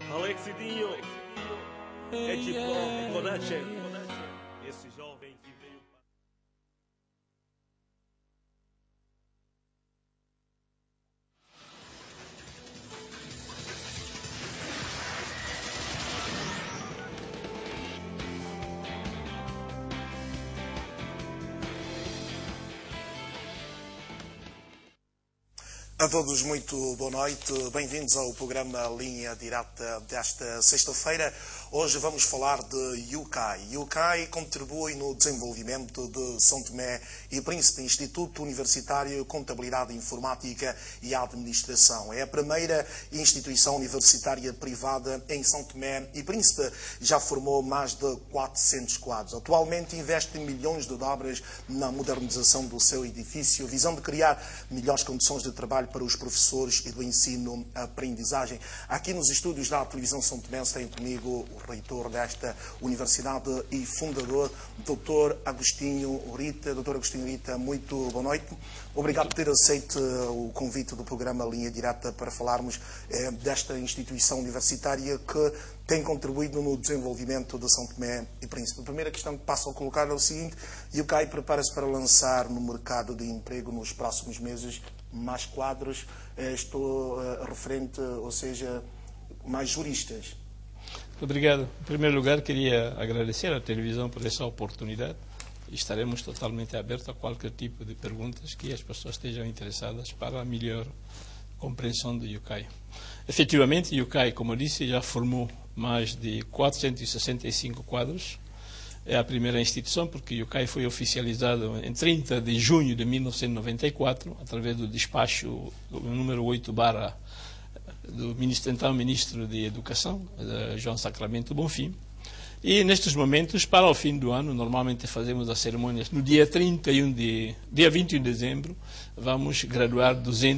Alexidinho, é tipo Konache, esse jovem que veio. A todos muito boa noite, bem-vindos ao programa Linha Direta desta sexta-feira. Hoje vamos falar de UCAI. UCAI contribui no desenvolvimento de São Tomé e Príncipe, Instituto Universitário de Contabilidade Informática e Administração. É a primeira instituição universitária privada em São Tomé e Príncipe. Já formou mais de 400 quadros. Atualmente investe milhões de dobras na modernização do seu edifício, visando criar melhores condições de trabalho para os professores e do ensino-aprendizagem. Aqui nos estúdios da televisão São Tomé tem comigo o reitor desta universidade e fundador, Dr. Agostinho Rita. Dr. Agostinho Rita, muito boa noite. Obrigado por ter aceito o convite do programa Linha Direta para falarmos desta instituição universitária que tem contribuído no desenvolvimento de São Tomé e Príncipe. A primeira questão que passo a colocar é o seguinte: a UCAI prepara-se para lançar no mercado de emprego nos próximos meses mais quadros, estou referente, ou seja, mais juristas. Obrigado. Em primeiro lugar, queria agradecer à televisão por essa oportunidade. Estaremos totalmente abertos a qualquer tipo de perguntas que as pessoas estejam interessadas para a melhor compreensão do UCAI. Efetivamente, o UCAI, como eu disse, já formou mais de 465 quadros. É a primeira instituição, porque o UCAI foi oficializado em 30 de junho de 1994, através do despacho número 8 barra do então Ministro de Educação, João Sacramento Bonfim. E nestes momentos, para o fim do ano, normalmente fazemos as cerimônias no dia 21 de dezembro, vamos graduar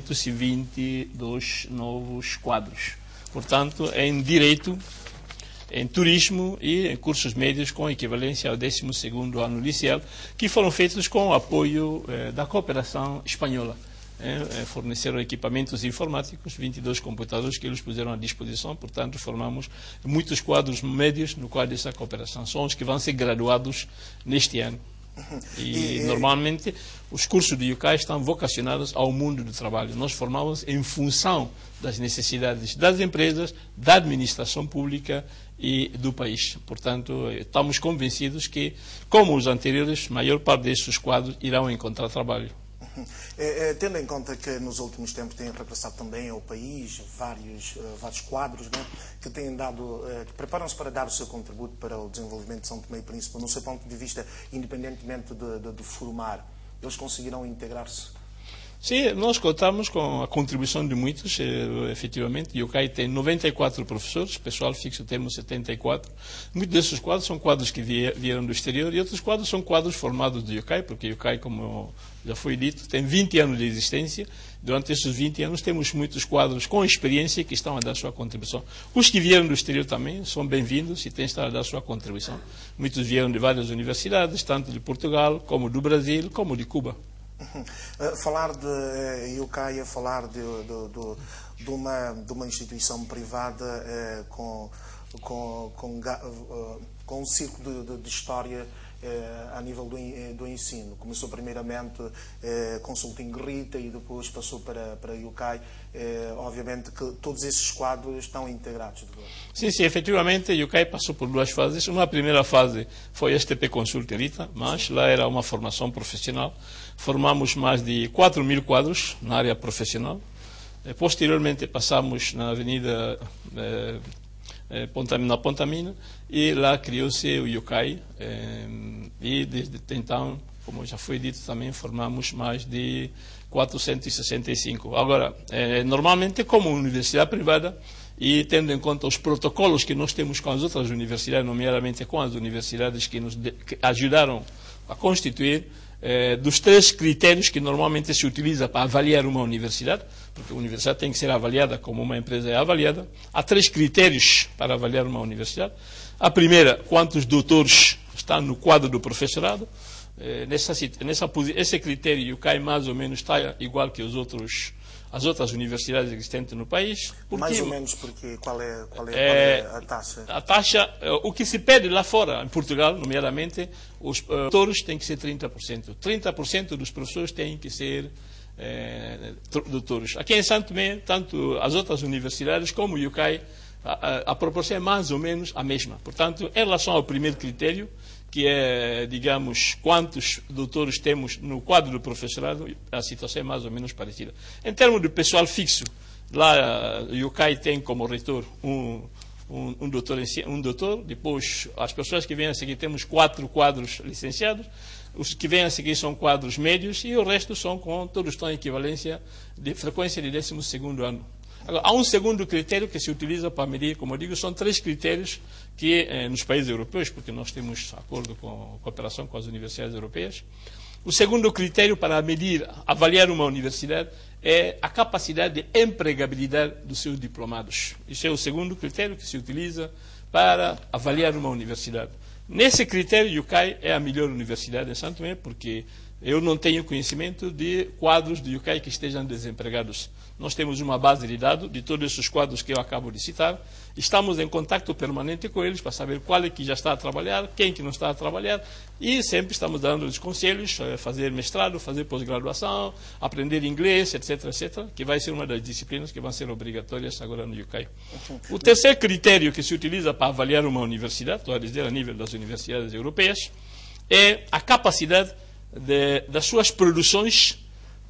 222 novos quadros. Portanto, em direito, em turismo e em cursos médios com equivalência ao 12º ano liceal, que foram feitos com o apoio da cooperação espanhola. Forneceram equipamentos informáticos, 22 computadores que eles puseram à disposição, portanto formamos muitos quadros médios no quadro dessa cooperação. São os que vão ser graduados neste ano. E normalmente os cursos do UCAI estão vocacionados ao mundo do trabalho. Nós formamos em função das necessidades das empresas, da administração pública e do país. Portanto, estamos convencidos que, como os anteriores, a maior parte destes quadros irão encontrar trabalho. Tendo em conta que nos últimos tempos têm regressado também ao país vários quadros, né, que têm dado, que preparam-se para dar o seu contributo para o desenvolvimento de São Tomé e Príncipe, no seu ponto de vista, independentemente de formar, eles conseguirão integrar-se? Sim, nós contamos com a contribuição de muitos, efetivamente. O UCAI tem 94 professores, pessoal fixo temos 74. Muitos desses quadros são quadros que vieram do exterior e outros quadros são quadros formados do UCAI, porque o UCAI, como já foi dito, tem 20 anos de existência. Durante esses 20 anos temos muitos quadros com experiência que estão a dar sua contribuição. Os que vieram do exterior também são bem-vindos e têm estado a dar sua contribuição. Muitos vieram de várias universidades, tanto de Portugal, como do Brasil, como de Cuba. Falar de UCAI, falar de uma instituição privada com um ciclo de história a nível do ensino. Começou primeiramente Consulting Rita e depois passou para UCAI. Obviamente que todos esses quadros estão integrados. Sim, efetivamente o UCAI passou por duas fases. Uma primeira fase foi a STP Consulting Rita, mas lá era uma formação profissional. Formamos mais de 4.000 quadros na área profissional. Posteriormente passamos na Avenida na Pontamina, e lá criou-se o UCAI, e desde então, como já foi dito também, formamos mais de 465. Agora, normalmente como universidade privada, e tendo em conta os protocolos que nós temos com as outras universidades, nomeadamente com as universidades que que ajudaram a constituir, dos 3 critérios que normalmente se utiliza para avaliar uma universidade, porque a universidade tem que ser avaliada como uma empresa é avaliada. Há 3 critérios para avaliar uma universidade. A primeira, quantos doutores estão no quadro do professorado. Esse critério cai mais ou menos está igual que as outras universidades existentes no país. Mais ou menos porque qual é a taxa? A taxa, o que se pede lá fora, em Portugal, nomeadamente, os doutores têm que ser 30%. 30% dos professores têm que ser doutores. Aqui em Santo Tomé, tanto as outras universidades como o UCAI, a proporção é mais ou menos a mesma. Portanto, em relação ao primeiro critério, que é, digamos, quantos doutores temos no quadro do professorado, a situação é mais ou menos parecida. Em termos de pessoal fixo, lá o UCAI tem como reitor um doutor, depois as pessoas que vêm a seguir, temos 4 quadros licenciados, os que vêm a seguir são quadros médios e o resto todos estão em equivalência de frequência de 12º ano. Agora, há um segundo critério que se utiliza para medir, como eu digo, são 3 critérios que nos países europeus, porque nós temos acordo com cooperação com as universidades europeias. O segundo critério para medir, avaliar uma universidade é a capacidade de empregabilidade dos seus diplomados. Isso é o segundo critério que se utiliza para avaliar uma universidade. Nesse critério, o UCAI é a melhor universidade em Santo Tomé, porque eu não tenho conhecimento de quadros do UCAI que estejam desempregados. Nós temos uma base de dados de todos esses quadros que eu acabo de citar. Estamos em contato permanente com eles para saber qual é que já está a trabalhar, quem que não está a trabalhar, e sempre estamos dando-lhes conselhos, fazer mestrado, fazer pós-graduação, aprender inglês, etc., etc., que vai ser uma das disciplinas que vão ser obrigatórias agora no UCAI. O terceiro critério que se utiliza para avaliar uma universidade, estou a dizer a nível das universidades europeias, é a capacidade das suas produções,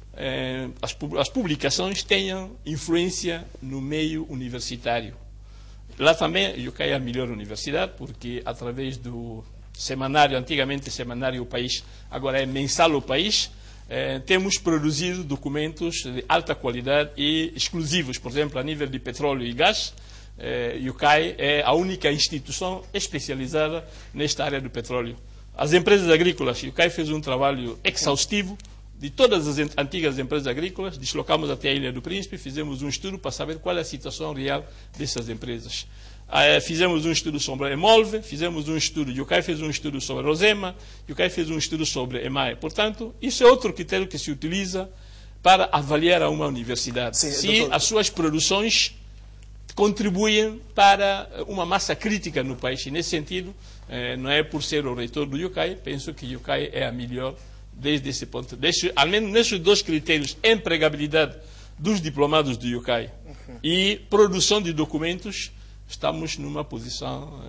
as publicações tenham influência no meio universitário. Lá também, o UCAI é a melhor universidade, porque através do semanário, antigamente semanário O País, agora é mensal O País, temos produzido documentos de alta qualidade e exclusivos. Por exemplo, a nível de petróleo e gás, o UCAI é a única instituição especializada nesta área do petróleo. As empresas agrícolas, o UCAI fez um trabalho exaustivo de todas as antigas empresas agrícolas, deslocamos até a Ilha do Príncipe, fizemos um estudo para saber qual é a situação real dessas empresas. Fizemos um estudo sobre a Emolve, fizemos um estudo, o UCAI fez um estudo sobre a Rosema, o UCAI fez um estudo sobre a EMAE. Portanto, isso é outro critério que se utiliza para avaliar a uma universidade. Sim, se doutor, as suas produções contribuem para uma massa crítica no país. E, nesse sentido, não é por ser o reitor do UCAI, penso que o UCAI é a melhor desde esse ponto. Ao menos nesses 2 critérios, empregabilidade dos diplomados do UCAI e produção de documentos, estamos numa posição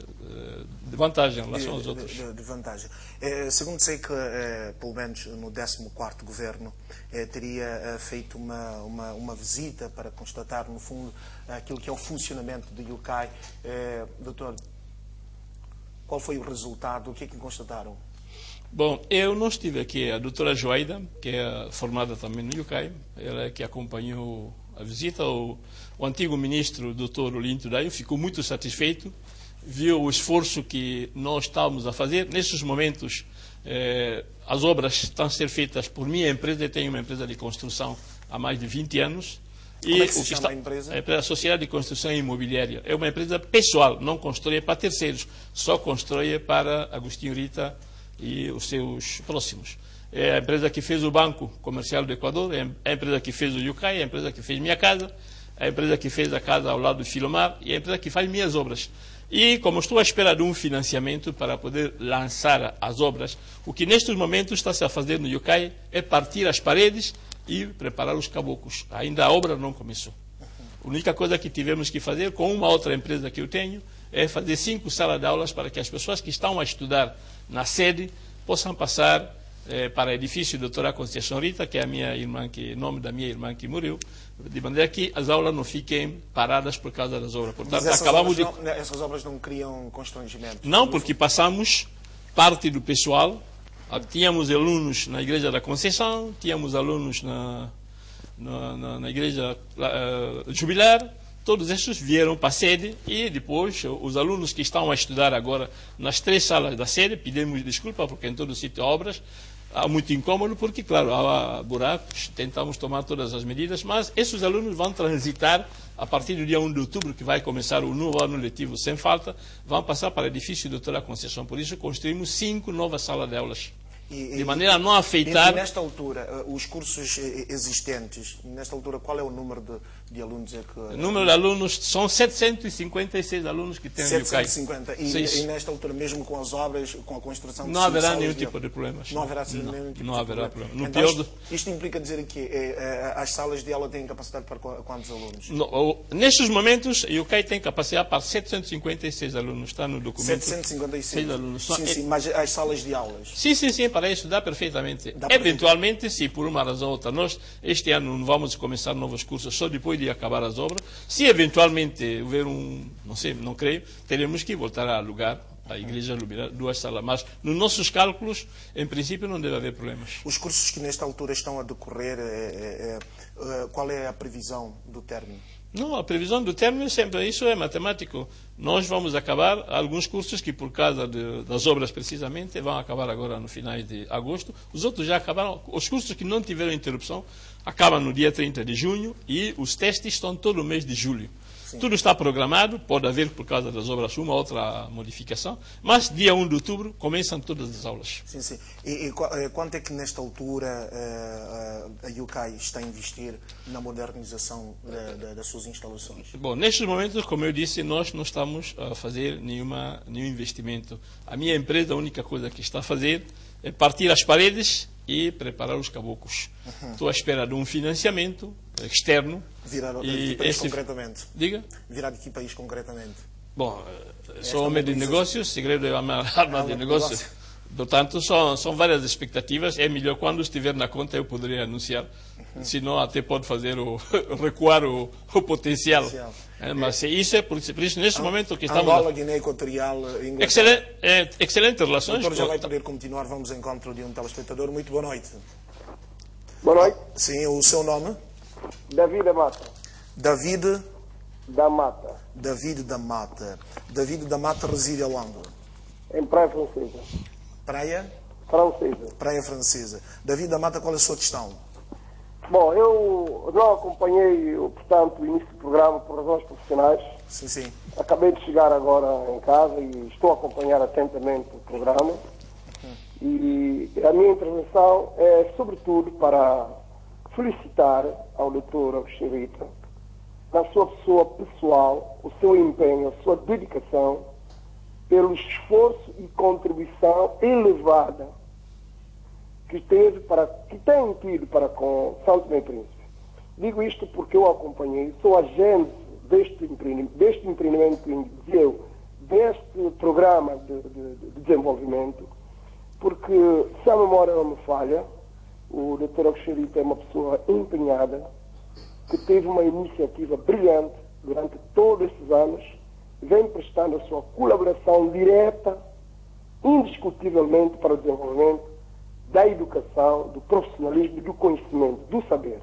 de vantagem em relação aos outros. De vantagem. Segundo sei que, pelo menos no 14º governo, teria feito uma visita para constatar, no fundo, aquilo que é o funcionamento do UCAI. Doutor, qual foi o resultado? O que é que constataram? Bom, eu não estive aqui. A doutora Joaida, que é formada também no UCAI, ela é que acompanhou a visita. O antigo ministro, o doutor Olinto Daio, ficou muito satisfeito, viu o esforço que nós estávamos a fazer. Nesses momentos, as obras estão a ser feitas por minha empresa. Eu tenho uma empresa de construção há mais de 20 anos. Como é que se chama a empresa? A Sociedade de Construção Imobiliária. É uma empresa pessoal, não constrói para terceiros, só constrói para Agostinho Rita e os seus próximos. É a empresa que fez o Banco Comercial do Equador, é a empresa que fez o UCAI, é a empresa que fez minha casa, é a empresa que fez a casa ao lado do Filomar e é a empresa que faz minhas obras. E como estou à espera de um financiamento para poder lançar as obras, o que nestes momentos está-se a fazer no UCAI é partir as paredes e preparar os caboclos. Ainda a obra não começou. A única coisa que tivemos que fazer com uma outra empresa que eu tenho é fazer 5 salas de aulas para que as pessoas que estão a estudar na sede possam passar para o edifício doutora Conceição Rita, que é a minha irmã, nome da minha irmã que morreu, de maneira que as aulas não fiquem paradas por causa das obras. Portanto, essas obras não criam constrangimento? Não, porque passamos parte do pessoal. Tínhamos alunos na Igreja da Conceição, tínhamos alunos na Igreja Jubilar. Todos estes vieram para a sede e depois os alunos que estão a estudar agora nas 3 salas da sede, pedimos desculpa porque em todo o sítio há obras, há muito incômodo porque, claro, há buracos, tentamos tomar todas as medidas, mas esses alunos vão transitar a partir do dia 1 de outubro, que vai começar o novo ano letivo sem falta, vão passar para o edifício doutora Conceição. Por isso construímos 5 novas salas de aulas. de maneira a não afetar... E nesta altura, os cursos existentes, nesta altura, qual é o número de alunos? O número de alunos, são 756 alunos que têm o UCAI. 750. E nesta altura, mesmo com as obras, com a construção... Não haverá nenhum tipo de problemas. Não haverá nenhum tipo não haverá problema. No então, pior isto implica dizer que as salas de aula têm capacidade para quantos alunos? Nestes momentos, o UCAI tem capacidade para 756 alunos. Está no documento. 756 alunos. Sim, mas as salas de aulas? Sim, para isso dá perfeitamente. Eventualmente, se por uma razão ou outra, nós este ano não vamos começar novos cursos só depois de acabar as obras. Se eventualmente houver não sei, não creio, teremos que voltar a alugar. A igreja alugará 2 salas, mas nos nossos cálculos, em princípio, não deve haver problemas. Os cursos que nesta altura estão a decorrer, qual é a previsão do término? Não, a previsão do término sempre, isso é matemático. Nós vamos acabar alguns cursos que, por causa das obras precisamente, vão acabar agora no final de agosto. Os outros já acabaram. Os cursos que não tiveram interrupção acabam no dia 30 de junho e os testes estão todo o mês de julho. Sim. Tudo está programado, pode haver, por causa das obras, uma outra modificação, mas dia 1 de outubro começam todas as aulas. Sim. E quanto é que nesta altura a UCAI está a investir na modernização das suas instalações? Bom, nestes momentos, como eu disse, nós não estamos a fazer nenhum investimento. A minha empresa, a única coisa que está a fazer é partir as paredes e preparar os caboclos. Estou à espera de um financiamento externo. Virar de que país concretamente? Diga? Virar de que país concretamente? Bom, sou homem de negócios, segredo é uma arma de negócio. Portanto, são várias expectativas. É melhor quando estiver na conta eu poderia anunciar. Senão até pode fazer recuar o potencial. Mas isso é por isso neste momento que estamos... Angola, Guiné Equatorial, Inglaterra. Excelentes relações. Doutor, já vai poder continuar. Vamos ao encontro de um telespectador. Muito boa noite. Boa noite. Sim, o seu nome? David da Mata. David da Mata. David da Mata. David da Mata reside aonde? Em Praia Francesa. Praia? Francesa. Praia Francesa. David da Mata, qual é a sua questão? Bom, eu não acompanhei, portanto, o início do programa por razões profissionais. Sim. Acabei de chegar agora em casa e estou a acompanhar atentamente o programa. E a minha intervenção é, sobretudo, para felicitar ao Dr. Agostinho Rita, na sua pessoa pessoal, o seu empenho, a sua dedicação, pelo esforço e contribuição elevada que tem tido para com São Tomé e Príncipe. Digo isto porque eu acompanhei, sou agente deste empreendimento, deste programa de desenvolvimento, porque, se a memória não me falha, o Dr. Agostinho Rita é uma pessoa empenhada, que teve uma iniciativa brilhante durante todos esses anos, vem prestando a sua colaboração direta, indiscutivelmente, para o desenvolvimento da educação, do profissionalismo, do conhecimento, do saber.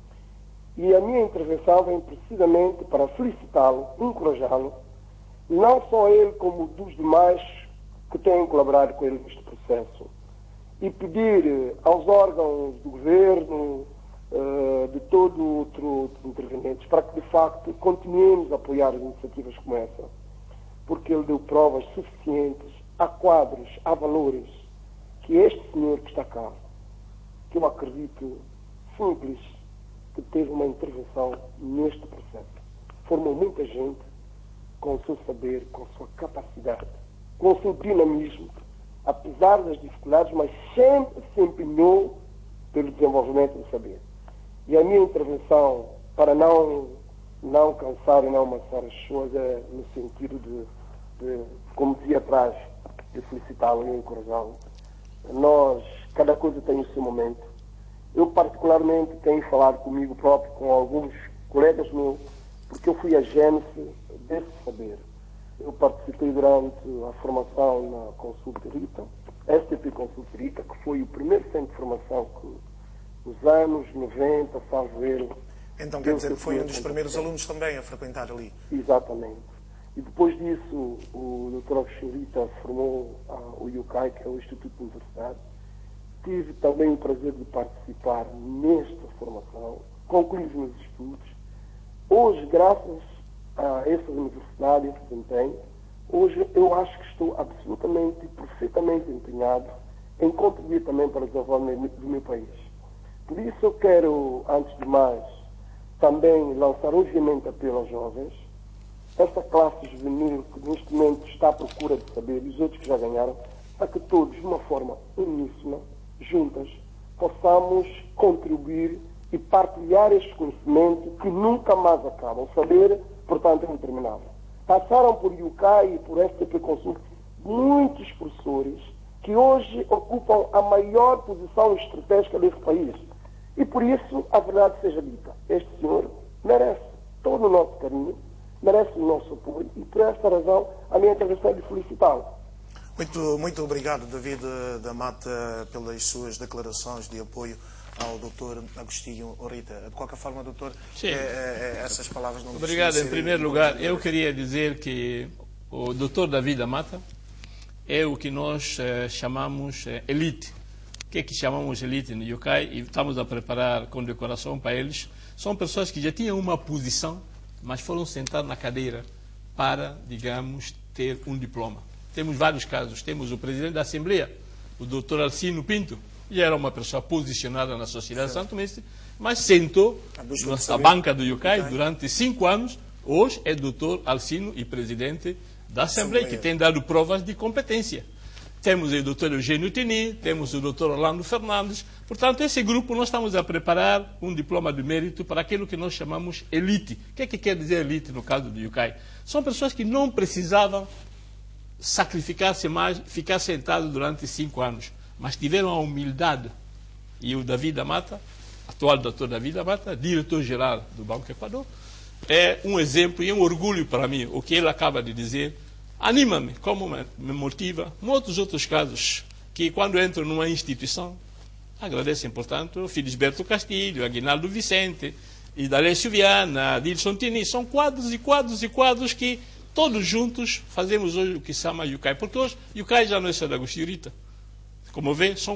E a minha intervenção vem precisamente para felicitá-lo, encorajá-lo, não só ele como dos demais que têm colaborado com ele neste processo, e pedir aos órgãos do governo, de todo outro intervenientes, para que de facto continuemos a apoiar as iniciativas como essa, porque ele deu provas suficientes, há quadros, há valores, que este senhor que está cá, que eu acredito simples, que teve uma intervenção neste processo, formou muita gente com o seu saber, com a sua capacidade, com o seu dinamismo, apesar das dificuldades, mas sempre se empenhou pelo desenvolvimento do saber. E a minha intervenção, para não cansar e não amassar as pessoas, é no sentido de como dizia atrás, de felicitá-lo e encorajá-lo. Nós, cada coisa tem o seu momento. Eu particularmente tenho falado comigo próprio, com alguns colegas meus, porque eu fui a gênese desse saber. Eu participei durante a formação na Consulta Rita, STP Consulta Rita, que foi o primeiro centro de formação que nos anos 90, salvo erro. Então quer dizer que foi um dos primeiros alunos também a frequentar ali? Exatamente. E depois disso, o Dr. Agostinho Rita formou o UCAI, que é o Instituto de Universidade. Tive também o prazer de participar nesta formação, concluí os meus estudos. Hoje, graças a essa universidade, esse desempenho, hoje eu acho que estou absolutamente e perfeitamente empenhado em contribuir também para o desenvolvimento do meu país. Por isso eu quero, antes de mais, também lançar um vigilante apelo aos jovens, esta classe juvenil que neste momento está à procura de saber, e os outros que já ganharam, para que todos, de uma forma uníssona, juntas, possamos contribuir e partilhar este conhecimento que nunca mais acaba. O saber, portanto, é interminável. Passaram por UCAI e por STP Consul muitos professores que hoje ocupam a maior posição estratégica desse país. E por isso, a verdade seja dita, este senhor merece todo o nosso carinho, merece o nosso apoio e, por esta razão, a minha intervenção é de felicitá-lo. Muito obrigado, David da Mata, pelas suas declarações de apoio ao Dr. Agostinho Orita. De qualquer forma, doutor, essas palavras não... Obrigado. Em primeiro lugar, eu queria dizer que o Dr. David da Mata é o que nós chamamos elite. O que é que chamamos elite no UCAI? E estamos a preparar condecoração para eles. São pessoas que já tinham uma posição, mas foram sentar na cadeira para, digamos, ter um diploma. Temos vários casos. Temos o presidente da Assembleia, o Dr. Alcino Pinto, já era uma pessoa posicionada na sociedade santomense, mas sentou na banca do UCAI durante 5 anos. Hoje é Dr. Alcino e presidente da Assembleia, que tem dado provas de competência. Temos o Dr. Eugênio Tini, temos o Dr. Orlando Fernandes. Portanto, esse grupo nós estamos a preparar um diploma de mérito para aquilo que nós chamamos elite. O que é que quer dizer elite no caso do UCAI? São pessoas que não precisavam sacrificar-se mais, ficar sentado durante 5 anos, mas tiveram a humildade. E o David da Mata, atual doutor David da Mata, diretor-geral do Banco Equador, é um exemplo e um orgulho para mim. O que ele acaba de dizer anima-me, como me motiva. Muitos outros casos que, quando entro numa instituição, agradecem, portanto, Felisberto Castilho, Aguinaldo Vicente, Idalécio Viana, Dilson Tini. São quadros e quadros e quadros que todos juntos fazemos hoje o que se chama UCAI. Porque hoje UCAI já não é só da Agostinho Orita. Como vê, são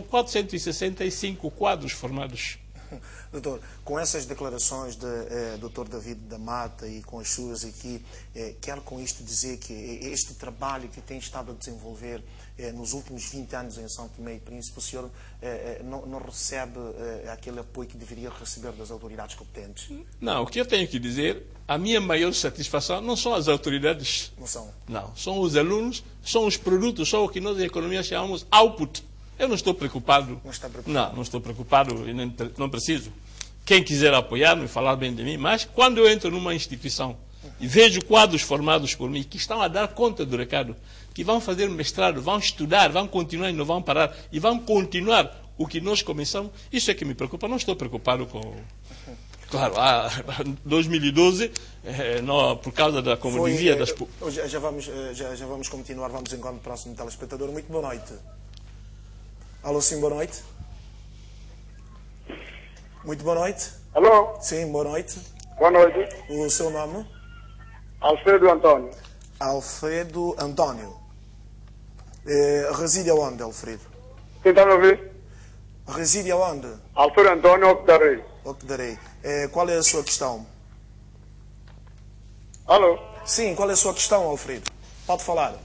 465 quadros formados. Doutor, com essas declarações de Dr. David da Mata e com as suas aqui, quero com isto dizer que este trabalho que tem estado a desenvolver nos últimos 20 anos em São Tomé e Príncipe, o senhor não recebe aquele apoio que deveria receber das autoridades competentes? Não, o que eu tenho que dizer, a minha maior satisfação não são as autoridades. Não são? Não, são os alunos, são os produtos, são o que nós em economia chamamos output. Eu não estou preocupado. Não está preocupado? Não estou preocupado e não preciso. Quem quiser apoiar-me, falar bem de mim, mas quando eu entro numa instituição e vejo quadros formados por mim que estão a dar conta do recado, que vão fazer mestrado, vão estudar, vão continuar e não vão parar, e vão continuar o que nós começamos, isso é que me preocupa. Não estou preocupado com... Claro, 2012, por causa da comunidade das... Já vamos continuar, vamos encontrar o próximo telespectador. Muito boa noite. Alô, sim, boa noite. Muito boa noite. Alô? Sim, boa noite. Boa noite. O seu nome? Alfredo Antônio. Alfredo Antônio. Reside aonde, Alfredo? Quem está me ouvir? Reside aonde? Alfredo Antônio Ocdarei. Ocdarei. Qual é a sua questão? Alô? Sim, qual é a sua questão, Alfredo? Pode falar.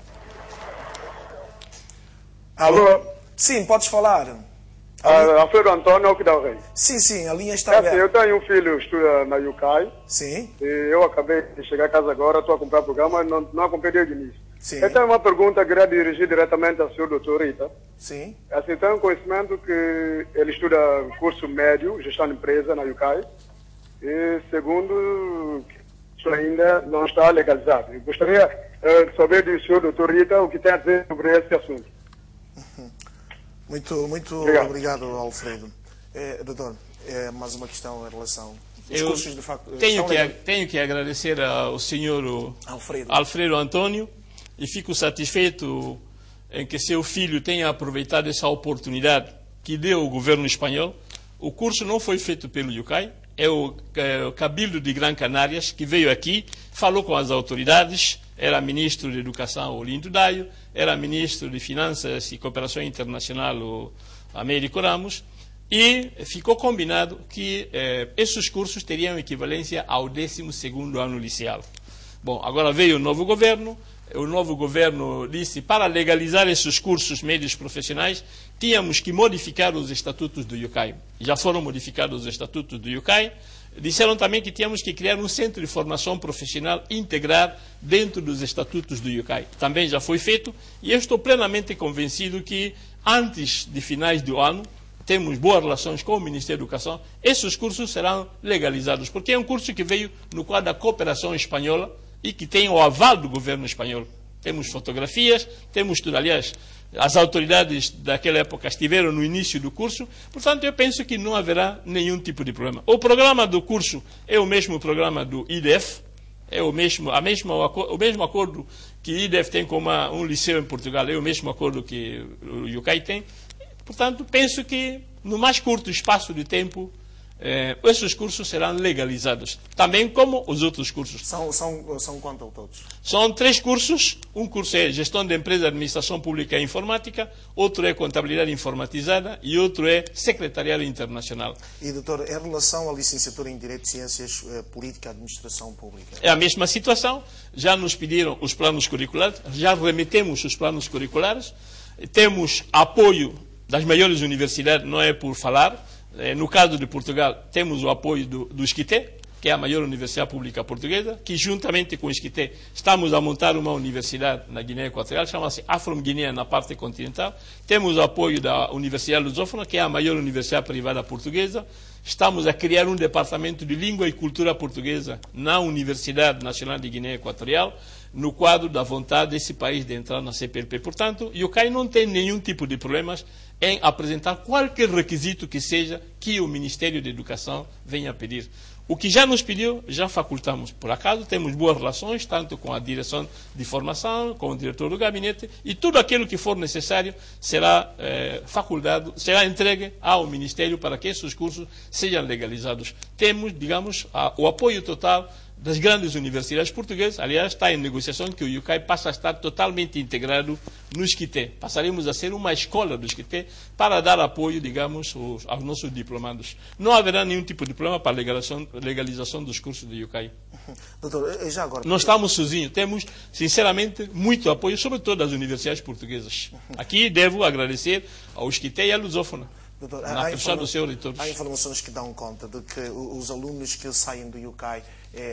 Alô? Sim, podes falar. Alfredo Antônio Ocdarei. Sim, a linha está aberta. Eu tenho um filho que estuda na UCAI. Sim. E eu acabei de chegar a casa agora, estou a acompanhar o programa, não acompanhei desde o início. Sim. Eu tenho uma pergunta que queria dirigir diretamente ao senhor doutor Rita. Sim. Assim, tenho conhecimento que ele estuda curso médio, gestão de empresa na UCAI. E segundo, isso ainda não está legalizado. Eu gostaria de saber do senhor doutor Rita o que tem a dizer sobre esse assunto. Muito obrigado, Alfredo. Doutor, mais uma questão em relação... Os cursos, de facto, tenho que agradecer ao senhor Alfredo Antônio e fico satisfeito em que seu filho tenha aproveitado essa oportunidade que deu o governo espanhol. O curso não foi feito pelo UCAI, é o Cabildo de Gran Canárias que veio aqui, falou com as autoridades, era ministro de Educação Olinto Daio, era ministro de Finanças e Cooperação Internacional o Américo Ramos, e ficou combinado que esses cursos teriam equivalência ao 12º ano liceal. Bom, agora veio o novo governo, o novo governo disse, para legalizar esses cursos médios profissionais, tínhamos que modificar os estatutos do IUCAI. Já foram modificados os estatutos do IUCAI. Disseram também que tínhamos que criar um centro de formação profissional integrar dentro dos estatutos do IUCAI. Também já foi feito e eu estou plenamente convencido que antes de finais do ano, temos boas relações com o Ministério da Educação, esses cursos serão legalizados, porque é um curso que veio no quadro da cooperação espanhola e que tem o aval do governo espanhol. Temos fotografias, temos tudo. Aliás, as autoridades daquela época estiveram no início do curso, portanto, eu penso que não haverá nenhum tipo de problema. O programa do curso é o mesmo programa do IDEF, é o mesmo acordo que o IDEF tem com um liceu em Portugal, é o mesmo acordo que o IUCAI tem. Portanto, penso que no mais curto espaço de tempo, esses cursos serão legalizados, também como os outros cursos. São quanto todos? São 3 cursos. Um curso é Gestão de Empresa, Administração Pública e Informática, outro é Contabilidade Informatizada e outro é Secretariado Internacional. E, doutor, em relação à licenciatura em Direito, Ciências, Política e Administração Pública? É a mesma situação. Já nos pediram os planos curriculares, já remetemos os planos curriculares, temos apoio das maiores universidades, não é por falar. No caso de Portugal, temos o apoio do ISCTE, que é a maior universidade pública portuguesa, que juntamente com o ISCTE estamos a montar uma universidade na Guiné Equatorial, chama-se Afro-Guiné, na parte continental. Temos o apoio da Universidade Lusófona, que é a maior universidade privada portuguesa. Estamos a criar um departamento de língua e cultura portuguesa na Universidade Nacional de Guiné Equatorial, no quadro da vontade desse país de entrar na CPLP. Portanto, o IUCAI não tem nenhum tipo de problemas em apresentar qualquer requisito que seja que o Ministério da Educação venha a pedir. O que já nos pediu, já facultamos. Por acaso, temos boas relações, tanto com a direção de formação, com o diretor do gabinete, e tudo aquilo que for necessário será facultado, será entregue ao Ministério para que esses cursos sejam legalizados. Temos, digamos, o apoio total das grandes universidades portuguesas. Aliás, está em negociação que o IUCAI passa a estar totalmente integrado no ISCTE. Passaremos a ser uma escola do ISCTE para dar apoio, digamos, aos nossos diplomados. Não haverá nenhum tipo de problema para a legalização dos cursos do IUCAI. Doutor, já agora... Não estamos sozinhos. Temos, sinceramente, muito apoio, sobretudo das universidades portuguesas. Aqui devo agradecer ao ISCTE e à Lusófona. Doutor, há informações que dão conta de que os alunos que saem do IUCAI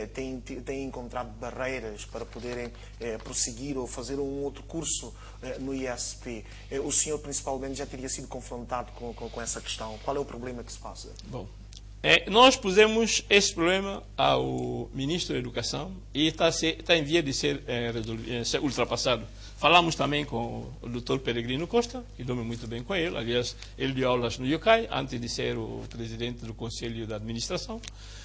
têm encontrado barreiras para poderem prosseguir ou fazer um outro curso no ISP. O senhor, principalmente, já teria sido confrontado com essa questão. Qual é o problema que se passa? Bom, nós pusemos esse problema ao Ministro da Educação e está em via de ser ultrapassado. Falamos também com o Dr. Peregrino Costa, que dou-me muito bem com ele. Aliás, ele deu aulas no IUCAI, antes de ser o presidente do Conselho de Administração.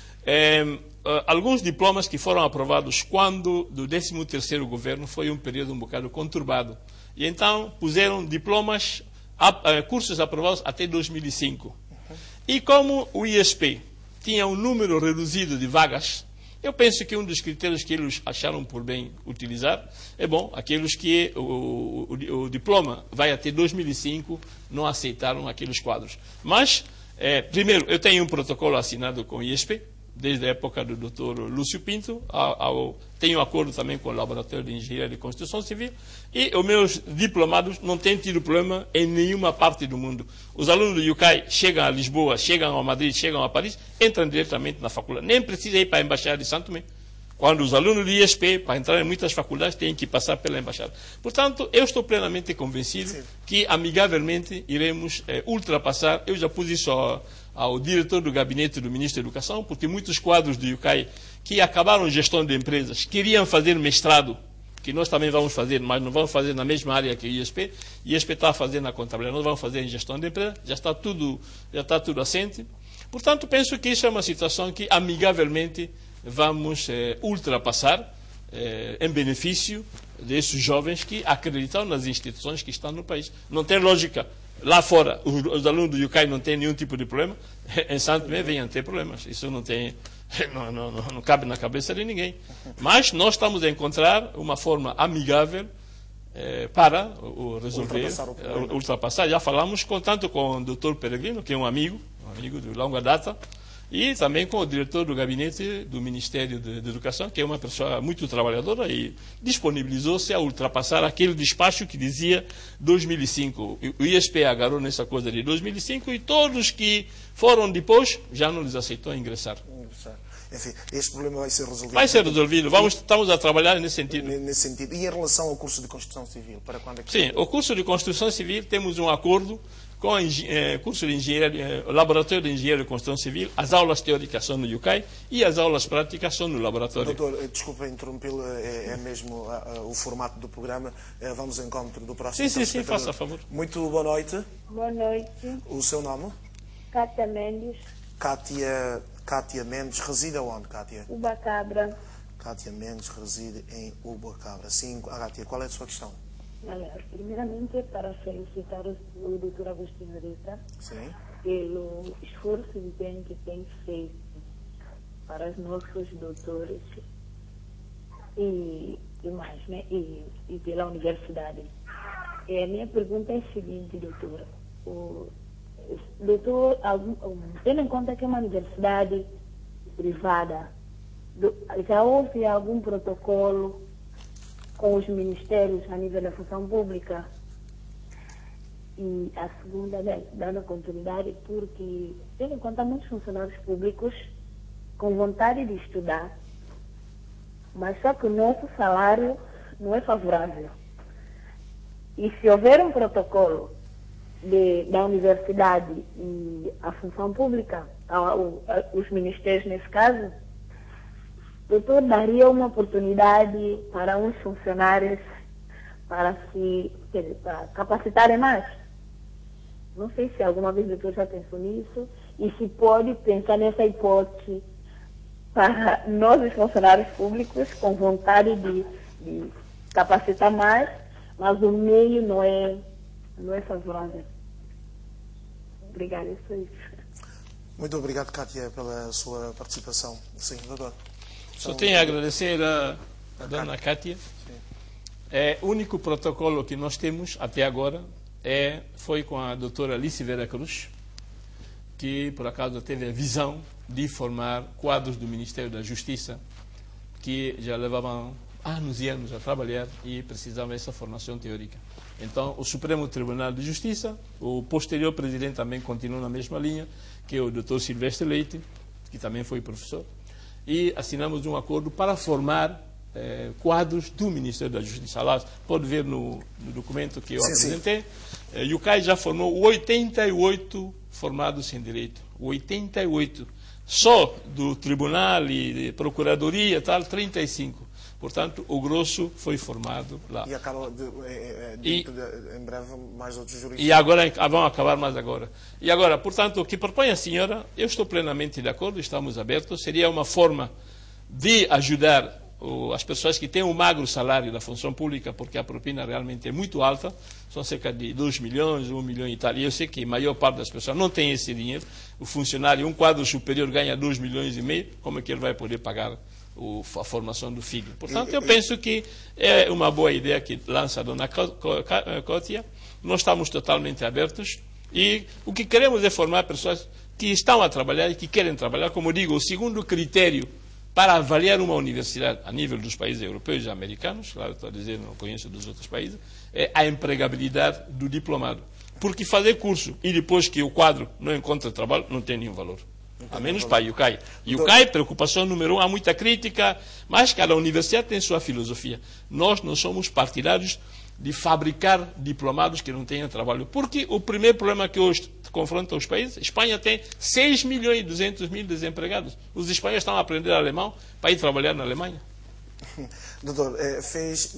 Alguns diplomas que foram aprovados quando do 13º governo foi um período um bocado conturbado. E então puseram diplomas, cursos aprovados até 2005. E como o ISP tinha um número reduzido de vagas, eu penso que um dos critérios que eles acharam por bem utilizar é bom, aqueles que o diploma vai até 2005 não aceitaram aqueles quadros. Mas, primeiro, eu tenho um protocolo assinado com o ISP, desde a época do Dr. Lúcio Pinto, tenho acordo também com o Laboratório de Engenharia de Construção Civil, e os meus diplomados não têm tido problema em nenhuma parte do mundo. Os alunos do IUCAI chegam a Lisboa, chegam a Madrid, chegam a Paris, entram diretamente na faculdade. Nem precisa ir para a Embaixada de Santo Tomé. Quando os alunos do ISP, para entrar em muitas faculdades, têm que passar pela Embaixada. Portanto, eu estou plenamente convencido que, amigavelmente, iremos ultrapassar. Eu já pus isso ao diretor do gabinete do Ministro da Educação, porque muitos quadros do IUCAI que acabaram gestão de empresas, queriam fazer mestrado, que nós também vamos fazer, mas não vamos fazer na mesma área que o ISP. O ISP está fazendo a contabilidade, nós vamos fazer em gestão de empresa, já está tudo assente. Portanto, penso que isso é uma situação que, amigavelmente, vamos ultrapassar em benefício desses jovens que acreditam nas instituições que estão no país. Não tem lógica. Lá fora, os alunos do IUCAI não têm nenhum tipo de problema. Em Santo Tomé venham ter problemas. Isso não cabe na cabeça de ninguém. Mas nós estamos a encontrar uma forma amigável para resolver, ultrapassar. Já falamos tanto com o Dr. Peregrino, que é um amigo de longa data, E também com o diretor do gabinete do Ministério de Educação, que é uma pessoa muito trabalhadora e disponibilizou-se a ultrapassar aquele despacho que dizia 2005. O ISP agarrou nessa coisa de 2005 e todos que foram depois já não lhes aceitou ingressar. Enfim, este problema vai ser resolvido. Vai ser resolvido. Estamos a trabalhar nesse sentido. Nesse sentido. E em relação ao curso de Construção Civil, para quando é que... Sim, o curso de Construção Civil temos um acordo com o curso de engenharia, Laboratório de Engenharia de Construção Civil. As aulas teóricas são no UCAI e as aulas práticas são no laboratório. Doutor, desculpa interrompê-lo, é mesmo o formato do programa. Vamos ao encontro do próximo. Sim, faça a favor. Muito boa noite. Boa noite. O seu nome? Cátia Mendes. Cátia Mendes, reside onde, Cátia? Ubacabra. Cátia Mendes reside em Ubacabra. Sim, Cátia, qual é a sua questão? Primeiramente, para felicitar o Dr. Agostinho Rita pelo esforço e empenho que tem feito para os nossos doutores e mais, né? E pela universidade. A minha pergunta é a seguinte, doutora. Doutor, tendo em conta que é uma universidade privada, já houve algum protocolo com os ministérios a nível da função pública? E a segunda, dando continuidade, porque tendo em conta muitos funcionários públicos com vontade de estudar, mas só que o nosso salário não é favorável. E se houver um protocolo da universidade e a função pública, os ministérios nesse caso, doutor, daria uma oportunidade para uns funcionários para capacitarem mais? Não sei se alguma vez o doutor já pensou nisso e se pode pensar nessa hipótese para nós, os funcionários públicos, com vontade de capacitar mais, mas o meio não é favorável. Obrigada, é só isso. Muito obrigado, Cátia, pela sua participação. Sim, doutor. Só tenho a agradecer a dona Cátia. O único protocolo que nós temos até agora foi com a doutora Alice Vera Cruz, que por acaso teve a visão de formar quadros do Ministério da Justiça, que já levavam anos e anos a trabalhar e precisavam dessa formação teórica. Então, o Supremo Tribunal de Justiça, o posterior presidente também continua na mesma linha, que é o Dr. Silvestre Leite, que também foi professor, e assinamos um acordo para formar quadros do Ministério da Justiça. Lá, pode ver no documento que eu apresentei, o UCAI já formou 88 formados em Direito. 88. Só do Tribunal e de Procuradoria, tal, 35. Portanto, o grosso foi formado lá. E acaba em breve mais outros juristas. E agora vão acabar mais agora. E agora, portanto, o que propõe a senhora, eu estou plenamente de acordo, estamos abertos, seria uma forma de ajudar as pessoas que têm um magro salário da função pública, porque a propina realmente é muito alta, são cerca de 2 milhões, 1 milhão e tal. E eu sei que a maior parte das pessoas não tem esse dinheiro. O funcionário, um quadro superior ganha 2 milhões e meio, como é que ele vai poder pagar a formação do filho? Portanto, eu penso que é uma boa ideia que lança a dona Cátia. Nós estamos totalmente abertos e o que queremos é formar pessoas que estão a trabalhar e que querem trabalhar. Como eu digo, o segundo critério para avaliar uma universidade a nível dos países europeus e americanos, claro, estou a dizer, não conheço dos outros países, é a empregabilidade do diplomado. Porque fazer curso e depois que o quadro não encontra trabalho, não tem nenhum valor. A menos para a UCAI. UCAI, preocupação número 1, há muita crítica, mas cada universidade tem sua filosofia. Nós não somos partidários de fabricar diplomados que não tenham trabalho. Porque o primeiro problema que hoje confronta os países, a Espanha tem 6 milhões e 200 mil desempregados. Os espanhóis estão a aprender alemão para ir trabalhar na Alemanha. Doutor, fez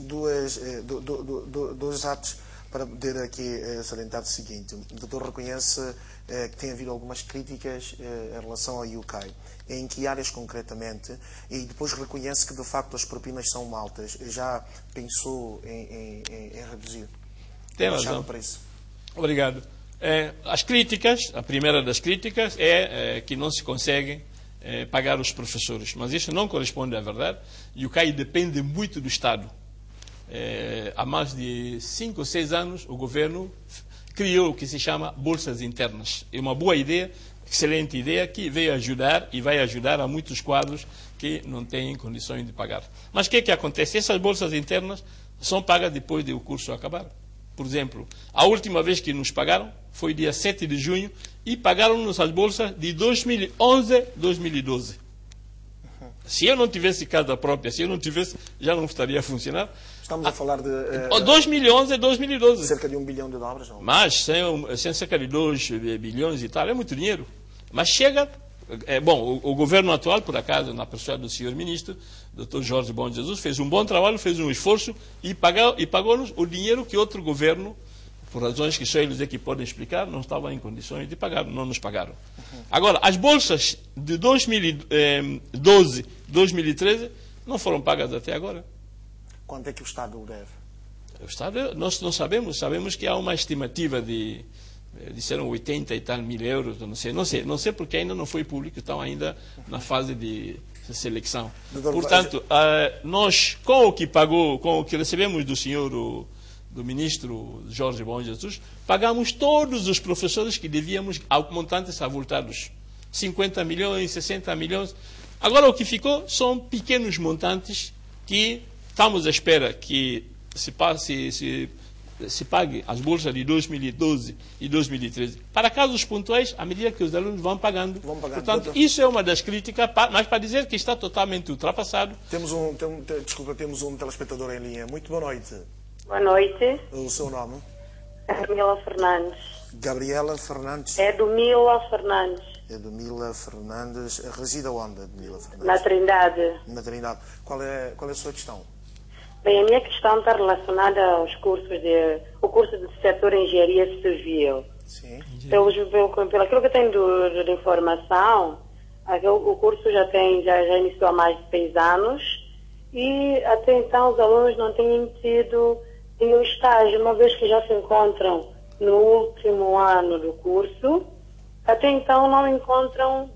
dois atos para poder aqui salientar o seguinte. O doutor reconhece que tem havido algumas críticas em relação ao UCAI. Em que áreas concretamente? E depois reconhece que de facto as propinas são altas. Já pensou em reduzir? Tem razão. Para isso? Obrigado. As críticas, a primeira das críticas é que não se consegue pagar os professores. Mas isso não corresponde à verdade. O UCAI depende muito do Estado. Há mais de 5 ou 6 anos o governo criou o que se chama bolsas internas. É uma boa ideia excelente ideia que veio ajudar e vai ajudar a muitos quadros que não têm condições de pagar. Mas o que acontece? Essas bolsas internas são pagas depois do curso acabar. Por exemplo, a última vez que nos pagaram foi dia 7 de junho e pagaram-nos as bolsas de 2011, 2012. Se eu não tivesse casa própria, se eu não tivesse, já não estaria a funcionar. Estamos a falar de... 2011, 2012. Cerca de $1 bilhão, não? Mas, sem cerca de 2 bilhões e tal, é muito dinheiro. Mas chega... bom, o governo atual, por acaso, na pessoa do senhor ministro, Dr. Jorge Bom Jesus, fez um bom trabalho, fez um esforço e pagou-nos o dinheiro que outro governo, por razões que só eles é que podem explicar, não estavam em condições de pagar, não nos pagaram. Agora, as bolsas de 2012, 2013, não foram pagas até agora. Quanto é que o Estado deve? O Estado, nós não sabemos, sabemos que há uma estimativa de disseram 80 e tal mil euros, não sei porque ainda não foi público, estão ainda na fase de seleção. Portanto, nós, com o que recebemos do senhor, do ministro Jorge Bom Jesus, pagamos todos os professores que devíamos, montantes avultados, 50 milhões, 60 milhões. Agora o que ficou são pequenos montantes que estamos à espera que se pague as bolsas de 2012 e 2013. Para casos pontuais, à medida que os alunos vão pagando. Portanto, isso é uma das críticas, mas para dizer que está totalmente ultrapassado. Temos um telespectador em linha. Muito boa noite. Boa noite. O seu nome? Gabriela Fernandes. Gabriela Fernandes. Edmila Fernandes. Edmila Fernandes. Reside onde, Edmila Fernandes? Na Trindade. Na Trindade. Qual é a sua questão? Bem, a minha questão está relacionada aos cursos o curso de setor engenharia civil. Sim. Pelo aquilo que eu tenho de informação, o curso já iniciou há mais de 6 anos e até então os alunos não têm tido nenhum estágio, uma vez que já se encontram no último ano do curso, até então não encontram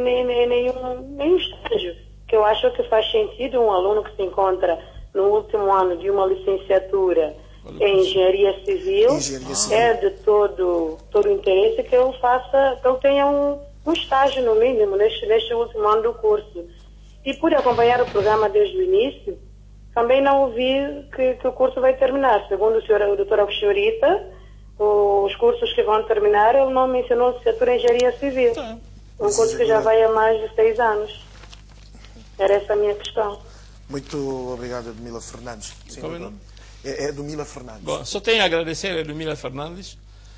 nenhum estágio. Que eu acho que faz sentido um aluno que se encontra no último ano de uma licenciatura em engenharia civil, é de todo interesse que ele tenha um estágio no mínimo neste último ano do curso. E por acompanhar o programa desde o início, também não ouvi que o curso vai terminar. Segundo o Dr. Augusto, os cursos que vão terminar, ele não mencionou licenciatura em engenharia civil. Um curso que já vai há mais de 6 anos. Era essa a minha questão. Muito obrigado, Edmila Fernandes. Sim, qual é o nome? É Edmila Fernandes. Bom, só tenho a agradecer a Edmila Fernandes.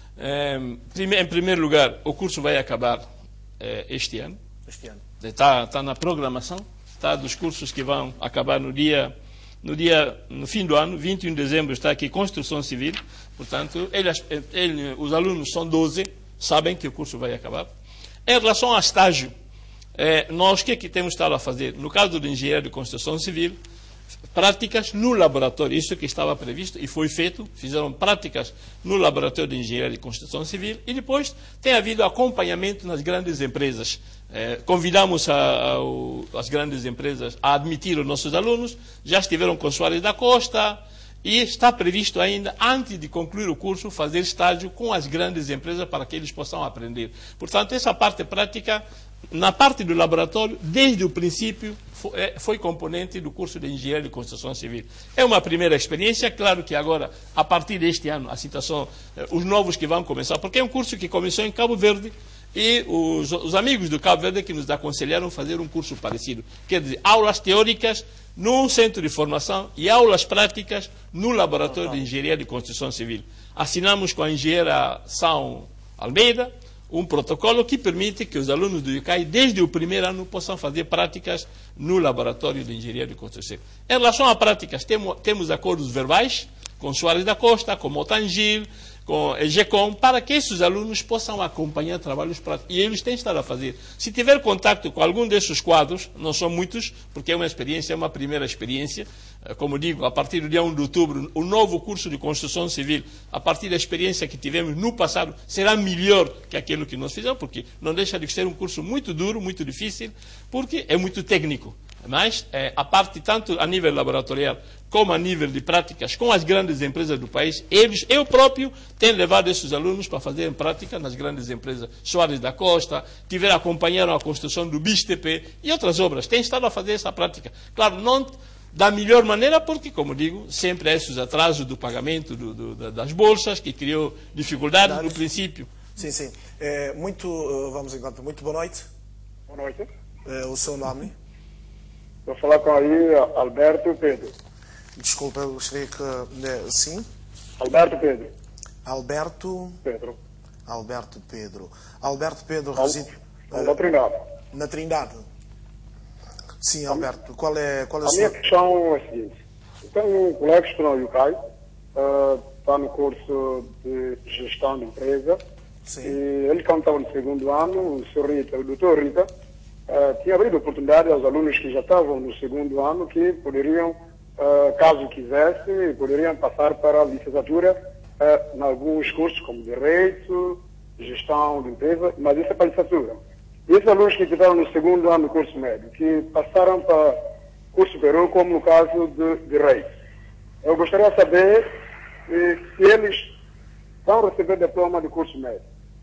Em primeiro lugar, o curso vai acabar este ano. Este ano. Está na programação. Está dos cursos que vão acabar no fim do ano, 21 de dezembro, está aqui Construção Civil. Portanto, os alunos são 12, sabem que o curso vai acabar. Em relação ao estágio, nós o que é que temos estado a fazer? No caso do engenheiro de construção civil, práticas no laboratório, isso que estava previsto e foi feito, fizeram práticas no laboratório de engenharia de construção civil e depois tem havido acompanhamento nas grandes empresas. Convidamos as grandes empresas a admitir os nossos alunos, já estiveram com Soares da Costa e está previsto ainda, antes de concluir o curso, fazer estágio com as grandes empresas para que eles possam aprender. Portanto, essa parte prática, na parte do laboratório, desde o princípio, foi componente do curso de engenharia de construção civil. É uma primeira experiência, claro que agora, a partir deste ano, a situação, os novos que vão começar, porque é um curso que começou em Cabo Verde e os amigos do Cabo Verde que nos aconselharam a fazer um curso parecido. Quer dizer, aulas teóricas num centro de formação e aulas práticas no laboratório de engenharia de construção civil. Assinamos com a engenheira São Almeida um protocolo que permite que os alunos do IUCAI, desde o primeiro ano, possam fazer práticas no laboratório de engenharia de construção civil. Em relação a práticas, temos acordos verbais com Soares da Costa, com Motangil, com EGECOM, para que esses alunos possam acompanhar trabalhos práticos. E eles têm estado a fazer. Se tiver contato com algum desses quadros, não são muitos, porque é uma experiência, é uma primeira experiência. Como digo, a partir do dia 1 de outubro, o novo curso de construção civil, a partir da experiência que tivemos no passado, será melhor que aquilo que nós fizemos, porque não deixa de ser um curso muito duro, muito difícil, porque é muito técnico. Mas, a parte tanto a nível laboratorial como a nível de práticas com as grandes empresas do país, eu próprio tenho levado esses alunos para fazerem prática nas grandes empresas. Soares da Costa, acompanharam a construção do BISTP e outras obras. Têm estado a fazer essa prática. Claro, não da melhor maneira, porque, como digo, sempre há esses atrasos do pagamento das bolsas, que criou dificuldades no princípio. Sim, sim. Vamos em conta. Muito boa noite. Boa noite. O seu nome? Vou falar com aí Alberto Pedro. Desculpa, eu gostaria que... Sim? Alberto Pedro. Alberto Pedro. Alberto Pedro reside... Na Trindade. Na Trindade. Sim, Alberto. Qual é a minha questão é a seguinte. Eu tenho um colega que está no UCAI, está no curso de gestão de empresa. Sim. E ele, quando estava no segundo ano, o doutor Rita, tinha abrido oportunidade aos alunos que já estavam no segundo ano que poderiam, caso quisessem, poderiam passar para a licenciatura em alguns cursos como Direito, Gestão de Empresa, mas isso é para a licenciatura. E esses alunos que estiveram no segundo ano do curso médio, que passaram para curso superior, como no caso de Direito, eu gostaria de saber se eles vão receber diploma de curso médio.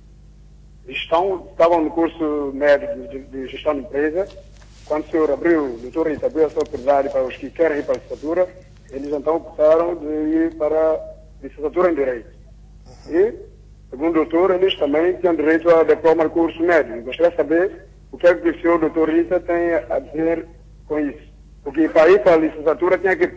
Estavam no curso médio de gestão de empresa. Quando o senhor abriu, o doutor Rita abriu a sua oportunidade para os que querem ir para a licenciatura, eles então optaram de ir para a licenciatura em Direito. E, segundo o doutor, eles também tinham direito a diploma de curso médio. Eu gostaria de saber o que é que o senhor doutor Rita tem a dizer com isso. Porque para ir para a licenciatura tinha que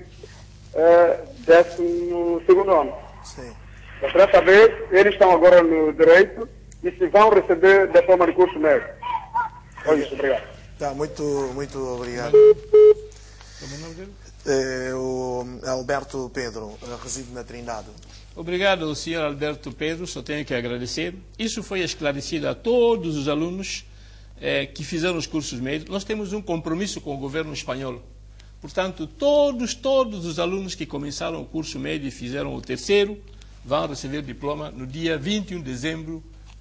desce no segundo ano. Sim. Gostaria de saber, eles estão agora no Direito, e se vão receber diploma de curso médio. É isso, obrigado. Tá, muito obrigado. Como é o nome dele? O Alberto Pedro, reside na Trindade. Obrigado, Sr. Alberto Pedro, só tenho que agradecer. Isso foi esclarecido a todos os alunos que fizeram os cursos médios. Nós temos um compromisso com o governo espanhol. Portanto, todos os alunos que começaram o curso médio e fizeram o terceiro vão receber diploma no dia 21 de dezembro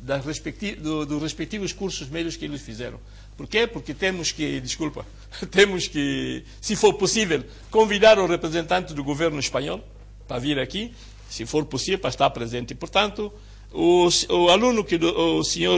dos respectivos cursos médios que eles fizeram. Por quê? Porque temos que, se for possível, convidar o representante do governo espanhol para vir aqui, se for possível, para estar presente. E, portanto, o aluno que o senhor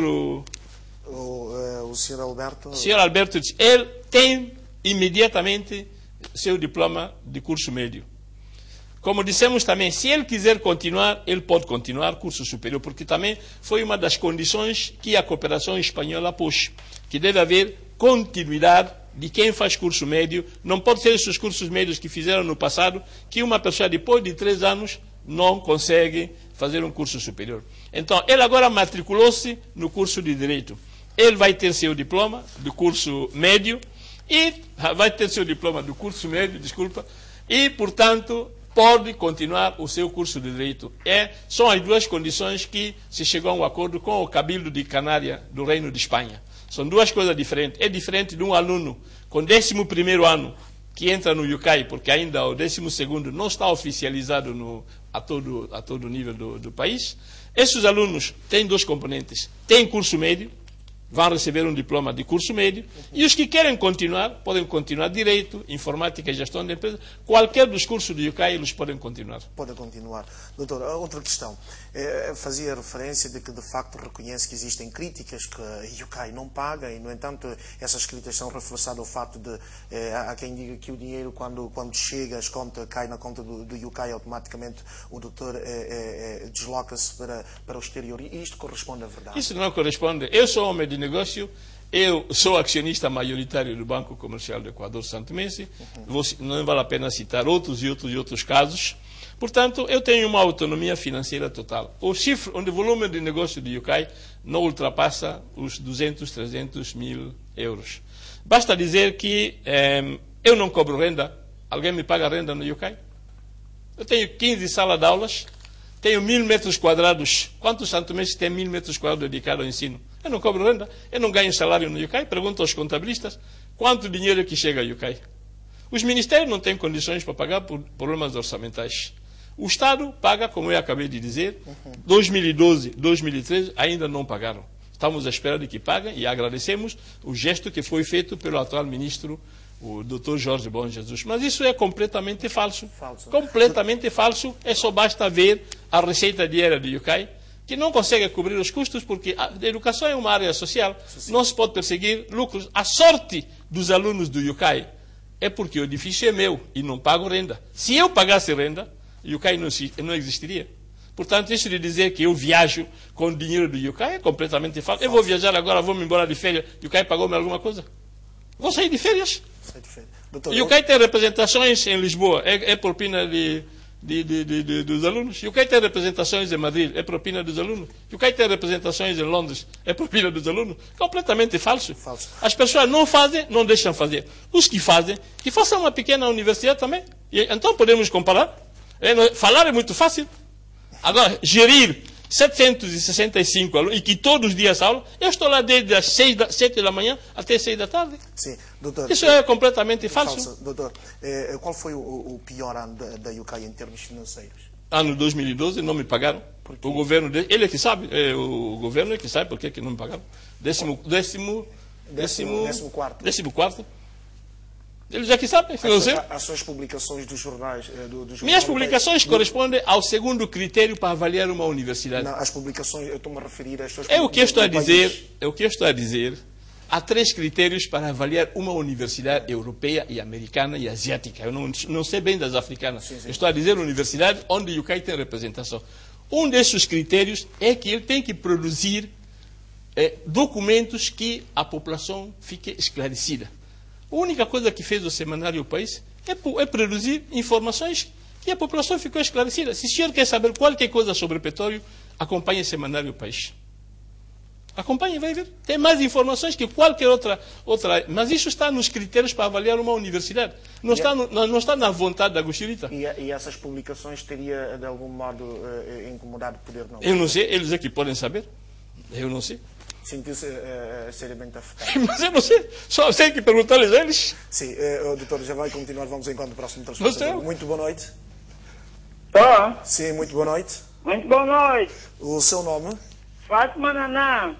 Alberto... O senhor Alberto, ele tem imediatamente seu diploma de curso médio. Como dissemos também, se ele quiser continuar, ele pode continuar curso superior, porque também foi uma das condições que a cooperação espanhola pôs, que deve haver continuidade de quem faz curso médio. Não pode ser esses cursos médios que fizeram no passado, que uma pessoa depois de 3 anos não consegue fazer um curso superior. Então, ele agora matriculou-se no curso de Direito. Ele vai ter seu diploma do curso médio, e portanto, pode continuar o seu curso de Direito. São as duas condições que se chegou a um acordo com o Cabildo de Canária do Reino de Espanha. São duas coisas diferentes. É diferente de um aluno com 11º ano que entra no UCAI, porque ainda o 12º não está oficializado a todo nível do país. Esses alunos têm 2 componentes. Tem curso médio, vão receber um diploma de curso médio, e os que querem continuar, podem continuar Direito, Informática e Gestão de Empresas, qualquer dos cursos do UCAI eles podem continuar. Podem continuar. Doutor, outra questão. Fazia referência de que, de facto, reconhece que existem críticas que a UCAI não paga, e, no entanto, essas críticas são reforçadas ao facto de, há quem diga que o dinheiro, quando chega, as contas, cai na conta do UCAI, automaticamente o doutor desloca-se para o exterior. E isto corresponde à verdade? Isso não corresponde. Eu sou homem de negócio, eu sou acionista maioritário do Banco Comercial do Equador Santomense, não vale a pena citar outros casos. Portanto, eu tenho uma autonomia financeira total. O volume de negócio do UCAI não ultrapassa os 200, 300 mil euros. Basta dizer que eu não cobro renda. Alguém me paga renda no UCAI? Eu tenho 15 salas de aulas, tenho 1000 metros quadrados. Quantos santomenses têm 1000 metros quadrados dedicados ao ensino? Eu não cobro renda, eu não ganho salário no UCAI. Pergunto aos contabilistas quanto dinheiro que chega ao UCAI. Os ministérios não têm condições para pagar por problemas orçamentais. O Estado paga, como eu acabei de dizer, 2012, 2013 ainda não pagaram. Estamos à espera de que paguem e agradecemos o gesto que foi feito pelo atual ministro, o Dr. Jorge Bom Jesus. Mas isso é completamente falso. Falso. Completamente falso. É só basta ver a receita diária do IUCAI, que não consegue cobrir os custos, porque a educação é uma área social. Não se pode perseguir lucros. A sorte dos alunos do IUCAI é porque o edifício é meu e não pago renda. Se eu pagasse renda, o IUCAI não existiria. Portanto, isso de dizer que eu viajo com o dinheiro do IUCAI é completamente falso. Eu vou viajar agora, vou me embora de férias. O IUCAI pagou-me alguma coisa? Vou sair de férias. Doutor, O IUCAI tem representações em Lisboa, é propina dos alunos. O IUCAI tem representações em Madrid, é propina dos alunos. O IUCAI tem representações em Londres, é propina dos alunos. Completamente falso. Falso. As pessoas não fazem, não deixam fazer. Os que fazem, que façam uma pequena universidade também. E, então podemos comparar. Falar é muito fácil. Agora, gerir 765 alunos, e que todos os dias aula, eu estou lá desde as 7 da manhã até 6 da tarde. Sim, doutor. Isso é completamente falso. Doutor, qual foi o pior ano da IUCAI em termos financeiros? Ano 2012 não me pagaram. O governo, ele é que sabe, o governo é que sabe por que não me pagaram. 14º. Eles é que sabem, As suas publicações dos jornais... Minhas publicações correspondem ao segundo critério para avaliar uma universidade. Não, as publicações, eu estou-me a referir às suas publicações. É o que eu estou a dizer. dizer. Há 3 critérios para avaliar uma universidade europeia e americana e asiática. Eu não sei bem das africanas. Sim. Eu estou a dizer universidade onde o IUCAI tem representação. Um desses critérios é que ele tem que produzir documentos que a população fique esclarecida. A única coisa que fez o Semanário O País é produzir informações que a população ficou esclarecida. Se o senhor quer saber qualquer coisa sobre petróleo, acompanhe o Semanário O País. Acompanhe, vai ver. Tem mais informações que qualquer outra. Mas isso está nos critérios para avaliar uma universidade. Não está na vontade da Agostinho. E essas publicações teria, de algum modo, incomodado o poder? Não? Eu não sei. Eles é que podem saber. Eu não sei. Sentiu-se seriamente afetado? Mas eu não sei. Só sei que perguntar-lhes a eles. Sim, doutor, já vai continuar. Vamos enquanto o próximo transportador. Muito boa noite. Tô? Sim, muito boa noite. Muito boa noite. O seu nome? Fátima Naná.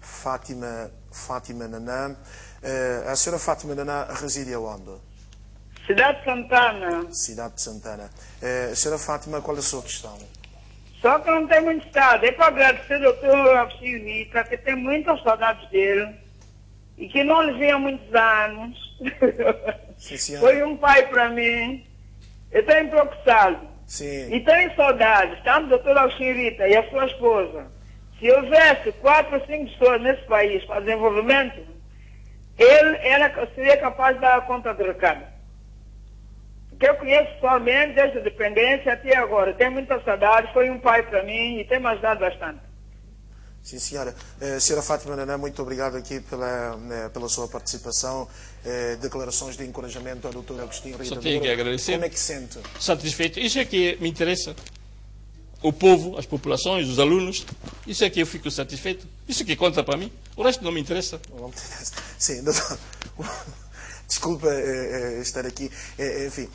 Fátima Naná. A senhora Fátima Naná reside aonde? Cidade de Santana. Cidade de Santana. A senhora Fátima, qual é a sua questão? Só que não tem muito estado. É para agradecer ao doutor Agostinho, que tem muitas saudades dele e que não lhe vi há muitos anos. Sim, foi um pai para mim. Eu estou preocupado. Sim. E tenho saudades, tanto do doutor Agostinho e a sua esposa. Se houvesse 4 ou 5 pessoas nesse país para desenvolvimento, ele seria capaz de dar conta do recado. Que eu conheço pessoalmente desde a dependência até agora. Tenho muita saudade, foi um pai para mim e tem me ajudado bastante. Sim, senhora. Senhora Fátima Naná, muito obrigado aqui pela sua participação. Declarações de encorajamento ao Dr. Agostinho Rita. Só tenho que agradecer. Como é que se sente? Satisfeito. Isso é que me interessa. O povo, as populações, os alunos. Isso é que eu fico satisfeito. Isso que conta para mim. O resto não me interessa. Não me interessa. Sim, doutor. Desculpa estar aqui. Enfim,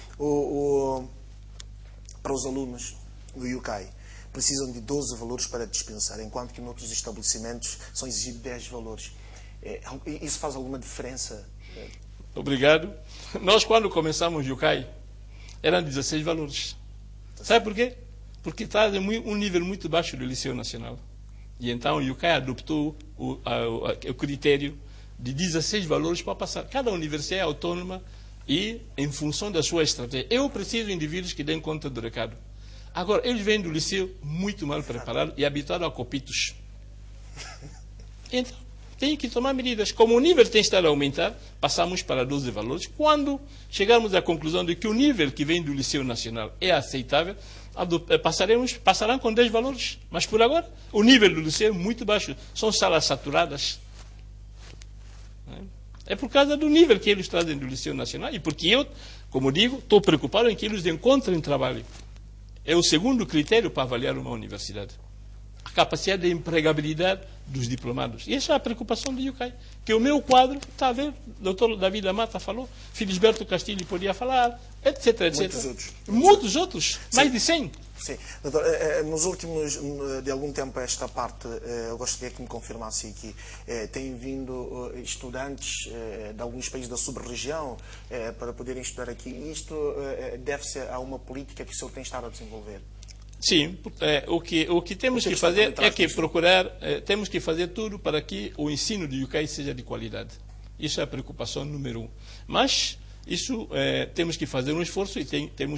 para os alunos do IUCAI, precisam de 12 valores para dispensar, enquanto que noutros estabelecimentos são exigidos 10 valores. Isso faz alguma diferença? Obrigado. Nós, quando começamos o IUCAI, eram 16 valores. Sabe por quê? Porque está em um nível muito baixo do Liceu Nacional. E então o IUCAI adoptou o critério de 16 valores para passar. Cada universidade é autônoma e em função da sua estratégia. Eu preciso de indivíduos que deem conta do recado. Agora, eles vêm do liceu muito mal preparados e habituados a copitos. Então, tem que tomar medidas. Como o nível tem estado a aumentar, passamos para 12 valores. Quando chegarmos à conclusão de que o nível que vem do Liceu Nacional é aceitável, passarão com 10 valores. Mas por agora, o nível do liceu é muito baixo. São salas saturadas. É por causa do nível que eles trazem do Liceu Nacional e porque eu, como digo, estou preocupado em que eles encontrem trabalho. É o segundo critério para avaliar uma universidade. A capacidade de empregabilidade dos diplomados. E essa é a preocupação do IUCAI. Que o meu quadro, está a ver, o doutor David da Mata falou, Felisberto Castilho podia falar, etc, etc. Muitos outros. Muitos outros. Mais de 100. Sim. Doutor, nos últimos, de algum tempo a esta parte, eu gostaria que me confirmasse aqui, têm vindo estudantes de alguns países da sub-região para poderem estudar aqui. Isto deve-se a uma política que o senhor tem estado a desenvolver? Sim, o que temos que fazer é que temos que fazer tudo para que o ensino de UK seja de qualidade. Isso é a preocupação número 1. Mas isso temos que fazer um esforço e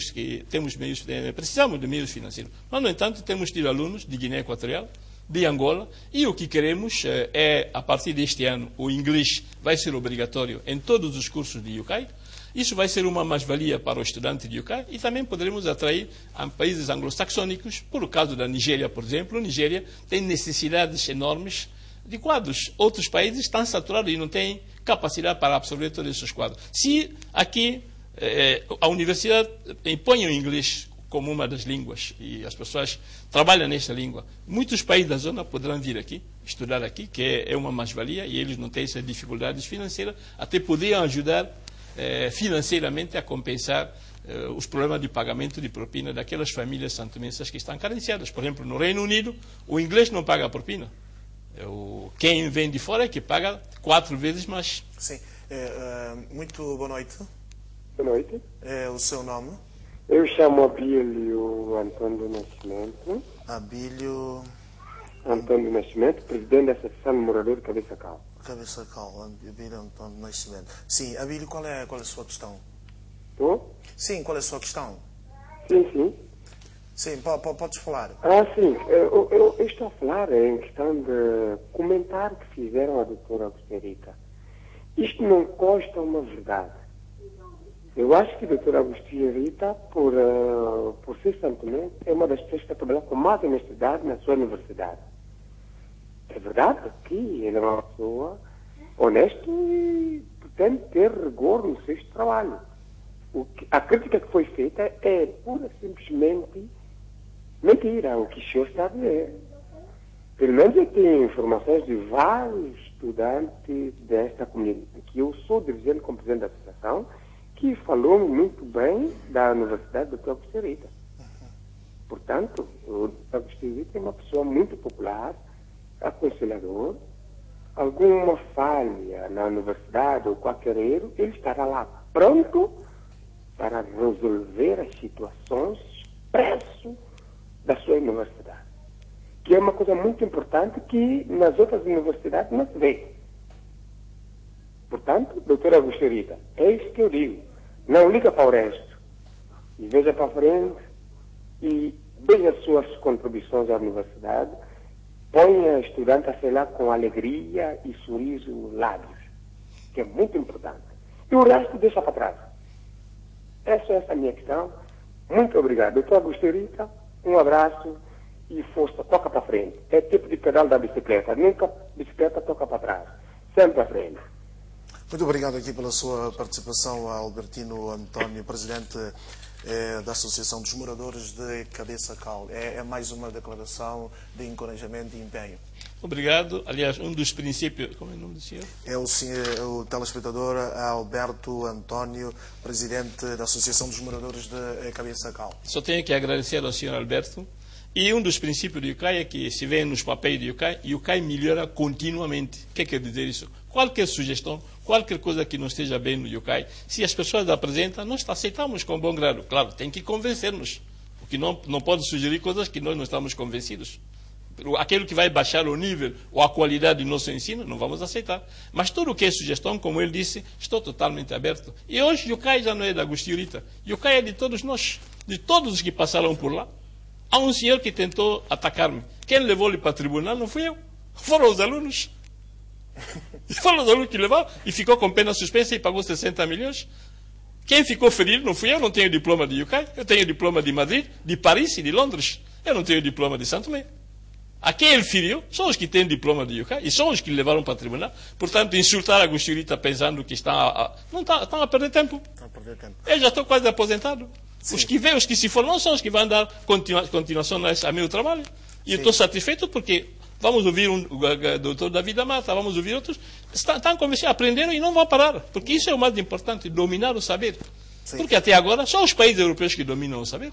precisamos de meios financeiros. Mas, no entanto, temos tido alunos de Guiné Equatorial, de Angola, e o que queremos é, a partir deste ano, o inglês vai ser obrigatório em todos os cursos de UK. Isso vai ser uma mais-valia para o estudante de UK e também poderemos atrair a países anglo-saxônicos. Por caso da Nigéria, por exemplo, a Nigéria tem necessidades enormes de quadros. Outros países estão saturados e não têm capacidade para absorver todos esses quadros. Se aqui a universidade impõe o inglês como uma das línguas e as pessoas trabalham nesta língua, muitos países da zona poderão vir aqui, estudar aqui, que é uma mais-valia, e eles não têm essas dificuldades financeiras, até poderiam ajudar financeiramente a compensar os problemas de pagamento de propina daquelas famílias santomensas que estão carenciadas. Por exemplo, no Reino Unido, o inglês não paga propina. Quem vem de fora é que paga 4 vezes mais. Sim. Muito boa noite. Boa noite. O seu nome? Eu chamo Abílio Antônio Nascimento. Abílio Antônio Nascimento, presidente da Associação de Moradores de Cabeça Cal. Cabeça Cal, Abílio Antônio Nascimento. Sim, Abílio, qual é a sua questão? Estou? Sim, qual é a sua questão? Sim. Sim, podes falar. Sim. Eu estou a falar em questão de comentário que fizeram a doutora Agostinha. Isto não consta uma verdade. Eu acho que a doutora Agostinha Rita, por ser santomense, é uma das pessoas que está trabalhando com mais honestidade na sua universidade. É verdade que ele é uma pessoa honesta e pretende ter rigor no seu trabalho. A crítica que foi feita é pura e simplesmente mentira, o que o senhor está a dizer. Pelo menos eu tenho informações de vários estudantes desta comunidade, que eu sou dirigente como presidente da associação, que falou muito bem da Universidade do Dr. Agostinho Rita. Portanto, o Dr. Agostinho Rita é uma pessoa muito popular, aconselhador. Alguma falha na universidade ou qualquer erro, ele estará lá pronto para resolver as situações expresso da sua universidade. Que é uma coisa muito importante que nas outras universidades não se vê. Portanto, doutora Agostinho Rita, é isso que eu digo. Não liga para o resto. E veja para frente e veja as suas contribuições à universidade. Ponha a estudante a sei lá com alegria e sorriso nos lábios, que é muito importante. E o resto deixa para trás. Essa é a minha questão. Muito obrigado. Doutora Agostinho Rita, um abraço e força, toca para frente. É tipo de pedal da bicicleta. Nunca bicicleta toca para trás. Sempre para frente. Muito obrigado aqui pela sua participação, Albertino António, presidente da Associação dos Moradores de Cabeça Cal. É mais uma declaração de encorajamento e empenho. Obrigado. Aliás, um dos princípios... Como é o nome do senhor? É o telespectador Alberto António, presidente da Associação dos Moradores de Cabeça Cal. Só tenho que agradecer ao senhor Alberto. E um dos princípios do UCAI é que se vê nos papéis do UCAI, o UCAI melhora continuamente. O que quer dizer isso? Qualquer sugestão, qualquer coisa que não esteja bem no UCAI, se as pessoas apresentam, nós aceitamos com bom grado. Claro, tem que convencer-nos. Porque não pode sugerir coisas que nós não estamos convencidos. Aquilo que vai baixar o nível ou a qualidade do nosso ensino, não vamos aceitar. Mas tudo o que é sugestão, como ele disse, estou totalmente aberto. E hoje o UCAI já não é da Agostinho Rita. O UCAI é de todos nós, de todos os que passaram por lá. Há um senhor que tentou atacar-me. Quem levou-lhe para o tribunal não fui eu. Foram os alunos. Foram os alunos que levaram e ficou com pena suspensa e pagou 60 milhões. Quem ficou ferido não fui eu. Não tenho diploma de UCAI. Eu tenho diploma de Madrid, de Paris e de Londres. Eu não tenho diploma de Santo Tomé. A quem ele feriu são os que têm diploma de UCAI e são os que levaram para o tribunal. Portanto, insultar a Agostinho Rita pensando que estão a perder tempo. Eu já estou quase aposentado. Sim. Os que se formam são os que vão dar continuação a meu trabalho. E eu estou satisfeito porque vamos ouvir o doutor David da Mata, vamos ouvir outros. Estão convencidos, aprenderam e não vão parar. Porque isso é o mais importante, dominar o saber. Sim. Porque até agora só os países europeus que dominam o saber.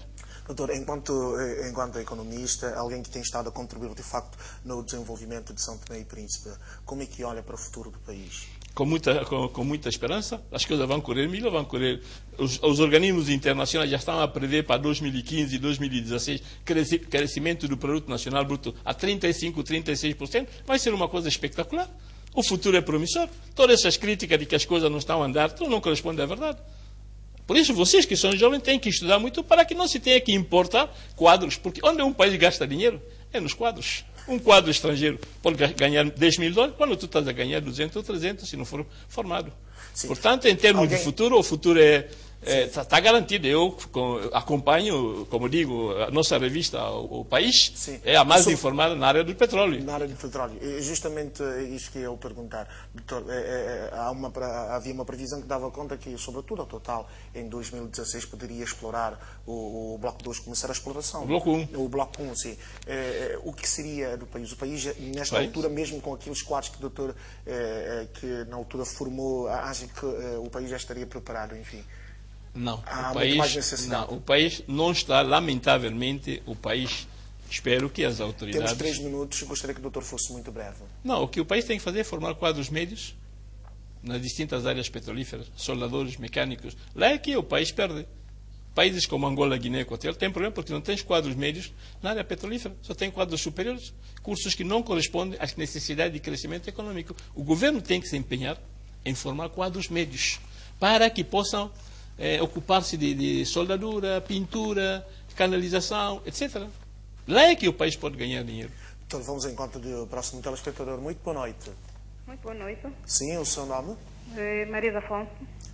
Doutor, enquanto economista, alguém que tem estado a contribuir de facto no desenvolvimento de São Tomé e Príncipe, como é que olha para o futuro do país? Com muita esperança, as coisas vão correr melhor, vão correr. Os organismos internacionais já estão a prever para 2015 e 2016 crescimento do produto nacional bruto a 35%, 36%. Vai ser uma coisa espetacular. O futuro é promissor. Todas essas críticas de que as coisas não estão a andar, não correspondem à verdade. Por isso, vocês que são jovens têm que estudar muito para que não se tenha que importar quadros, porque onde um país gasta dinheiro é nos quadros. Um quadro estrangeiro pode ganhar 10 mil dólares, quando tu estás a ganhar 200 ou 300 se não for formado. Sim. Portanto, em termos de futuro, o futuro está garantido. Eu acompanho, como digo, a nossa revista, O País, sim, é a mais informada na área do petróleo. Na área do petróleo. Justamente isso que eu ia perguntar. Doutor, havia uma previsão que dava conta que, sobretudo a Total, em 2016, poderia explorar o Bloco 2, começar a exploração. O Bloco 1. O Bloco 1, sim. O que seria do país? O país, nesta altura, mesmo com aqueles quadros que o doutor, que na altura formou, acha que o país já estaria preparado, enfim? Não, o país não está, lamentavelmente, espero que as autoridades... Temos 3 minutos, gostaria que o doutor fosse muito breve. Não, o que o país tem que fazer é formar quadros médios nas distintas áreas petrolíferas, soldadores, mecânicos. Lá é que o país perde. Países como Angola, Guiné, Equatorial têm problema porque não tens quadros médios na área petrolífera, só tem quadros superiores, cursos que não correspondem às necessidades de crescimento econômico. O governo tem que se empenhar em formar quadros médios para que possam ocupar-se de soldadura, pintura, canalização, etc. Lá é que o país pode ganhar dinheiro. Então vamos ao encontro do próximo telespectador. Muito boa noite. Muito boa noite. Sim, o seu nome? Marisa Afonso.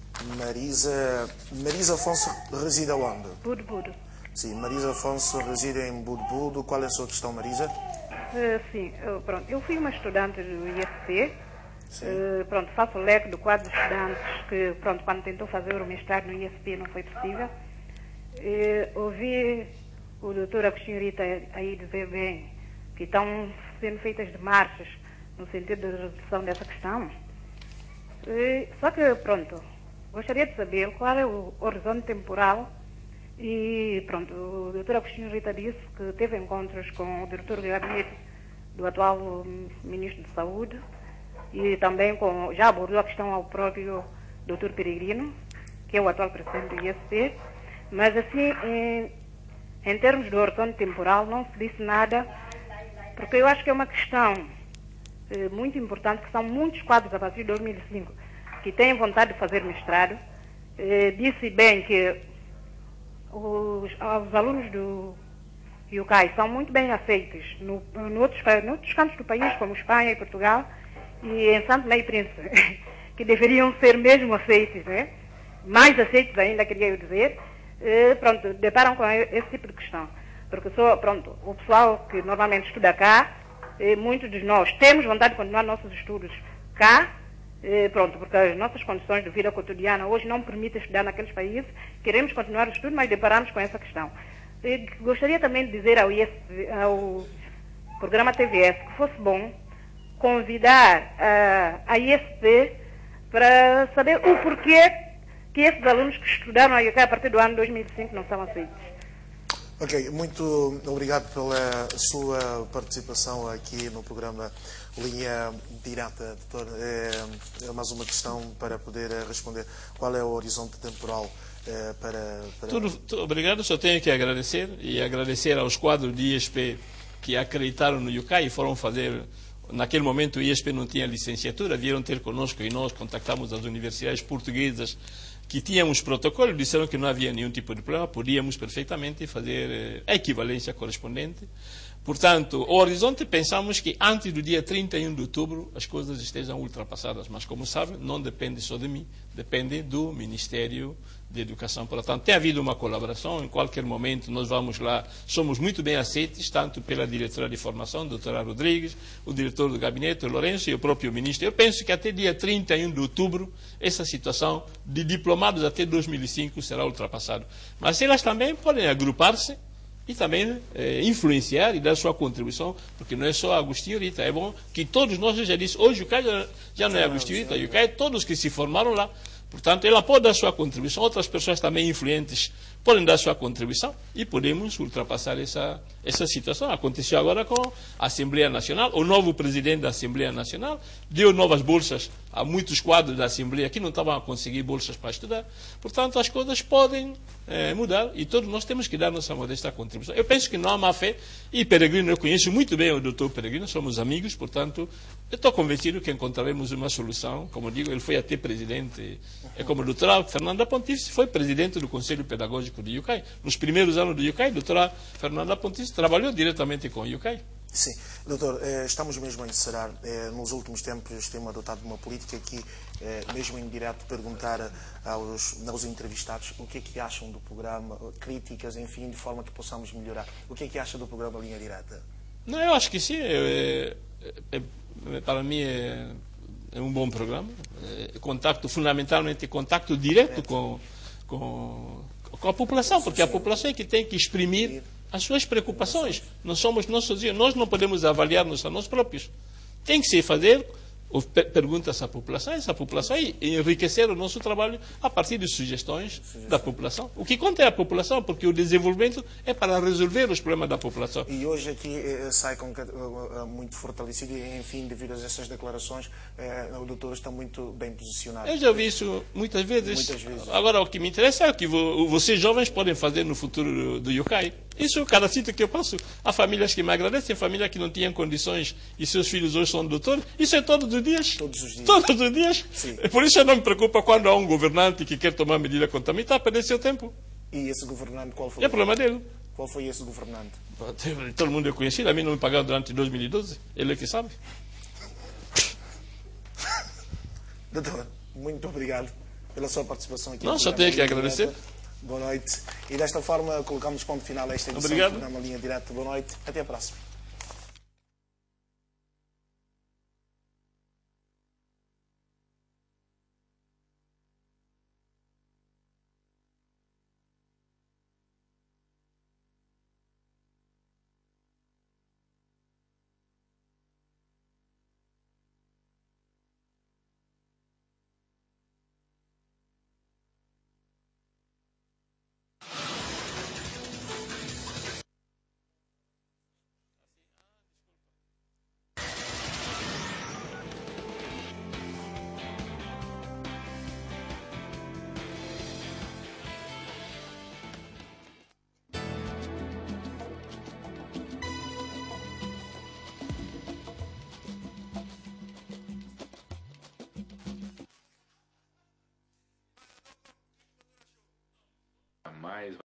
Marisa Afonso reside aonde? Budbudo. Sim, Marisa Afonso reside em Budbudo. Qual é a sua questão, Marisa? Sim, pronto. Eu fui uma estudante do IFP. Pronto, faço o leque do quadro de estudantes que, pronto, quando tentou fazer o mestrado no IFP não foi possível. Ouvi o doutor Agostinho Rita aí dizer bem que estão sendo feitas demarches no sentido de resolução dessa questão. Só que, pronto, gostaria de saber qual é o horizonte temporal e, pronto, o doutor Agostinho Rita disse que teve encontros com o diretor de gabinete do atual ministro de Saúde e também já abordou a questão ao próprio Dr. Peregrino, que é o atual presidente do IFP, mas assim, em termos de horizonte temporal, não se disse nada, porque eu acho que é uma questão muito importante, que são muitos quadros a partir de 2005 que têm vontade de fazer mestrado. Disse bem que os alunos do UCAI são muito bem aceitos em outros cantos do país, como Espanha e Portugal, e em São Tomé e Príncipe, que deveriam ser mesmo aceitos, né? Mais aceitos ainda, queria eu dizer, pronto, deparam com esse tipo de questão. Porque pronto, o pessoal que normalmente estuda cá, muitos de nós temos vontade de continuar nossos estudos cá, pronto, porque as nossas condições de vida cotidiana hoje não permitem estudar naqueles países, queremos continuar o estudo, mas deparamos com essa questão. Gostaria também de dizer ao programa TVS que fosse bom convidar a IFP para saber o porquê que esses alunos que estudaram a IUCAI a partir do ano 2005 não são aceitos. Ok, muito obrigado pela sua participação aqui no programa Linha Direta, doutor. É mais uma questão para poder responder. Qual é o horizonte temporal para... Tudo obrigado, só tenho que agradecer e agradecer aos quadros de ISP que acreditaram no IUCAI e foram fazer... Naquele momento o ISP não tinha licenciatura, vieram ter conosco e nós contactamos as universidades portuguesas que tínhamos protocolo, disseram que não havia nenhum tipo de problema, podíamos perfeitamente fazer a equivalência correspondente. Portanto, o horizonte, pensamos que antes do dia 31 de outubro as coisas estejam ultrapassadas, mas como sabe, não depende só de mim, depende do Ministério de Educação. Portanto, tem havido uma colaboração, em qualquer momento nós vamos lá, somos muito bem aceitos, tanto pela diretora de formação, a doutora Rodrigues, o diretor do gabinete, o Lourenço, e o próprio ministro. Eu penso que até dia 31 de outubro, essa situação de diplomados até 2005 será ultrapassada. Mas elas também podem agrupar-se e também influenciar e dar sua contribuição, porque não é só Agostinho Rita, é bom que todos nós, eu já disse, hoje o CAI já não é Agostinho Rita, o CAI é todos que se formaram lá. Portanto, ela pode dar sua contribuição, outras pessoas também influentes, podem dar sua contribuição e podemos ultrapassar essa situação. Aconteceu agora com a Assembleia Nacional. O novo presidente da Assembleia Nacional deu novas bolsas a muitos quadros da Assembleia que não estavam a conseguir bolsas para estudar. Portanto, as coisas podem mudar e todos nós temos que dar nossa modesta contribuição. Eu penso que não há má fé e Peregrino, eu conheço muito bem o doutor Peregrino, somos amigos, portanto, eu estou convencido que encontraremos uma solução. Como digo, ele foi até presidente, é como a doutora Fernanda Pontice foi presidente do Conselho Pedagógico do IUCAI. Nos primeiros anos do IUCAI, a doutora Fernanda Pontice trabalhou diretamente com o IUCAI. Sim. Doutor, estamos mesmo a encerrar. Nos últimos tempos temos adotado uma política que, mesmo em direto, perguntar aos entrevistados o que é que acham do programa, críticas, enfim, de forma que possamos melhorar. O que é que acha do programa Linha Direta? Não, eu acho que sim. Para mim é um bom programa. Fundamentalmente, contato direto com a população, porque a população é que tem que exprimir as suas preocupações. Não somos nós sozinhos. Nós não podemos avaliar-nos a nós próprios. Tem que se fazer perguntas à população, essa população, e enriquecer o nosso trabalho a partir de sugestões da população. O que conta é a população, porque o desenvolvimento é para resolver os problemas da população. E hoje aqui sai muito fortalecido e, enfim, devido a essas declarações, o doutor está muito bem posicionado. Eu já vi isso muitas vezes. Agora, o que me interessa é o que vocês jovens podem fazer no futuro do IUCAI. Isso, cada sítio que eu passo, há famílias que me agradecem, famílias que não tinham condições e seus filhos hoje são doutores. Isso é todos os dias. Todos os dias. Todos os dias. Sim. Por isso eu não me preocupo quando há um governante que quer tomar medida contra mim, está a perder seu tempo. E esse governante, qual foi? É problema dele. Qual foi esse governante? Todo mundo é conhecido, a mim não me pagaram durante 2012. Ele é que sabe. Doutor, muito obrigado pela sua participação aqui. Não, só tenho que agradecer. Boa noite. E desta forma colocamos ponto final a esta edição do programa Linha Direta. Boa noite. Até a próxima. Mais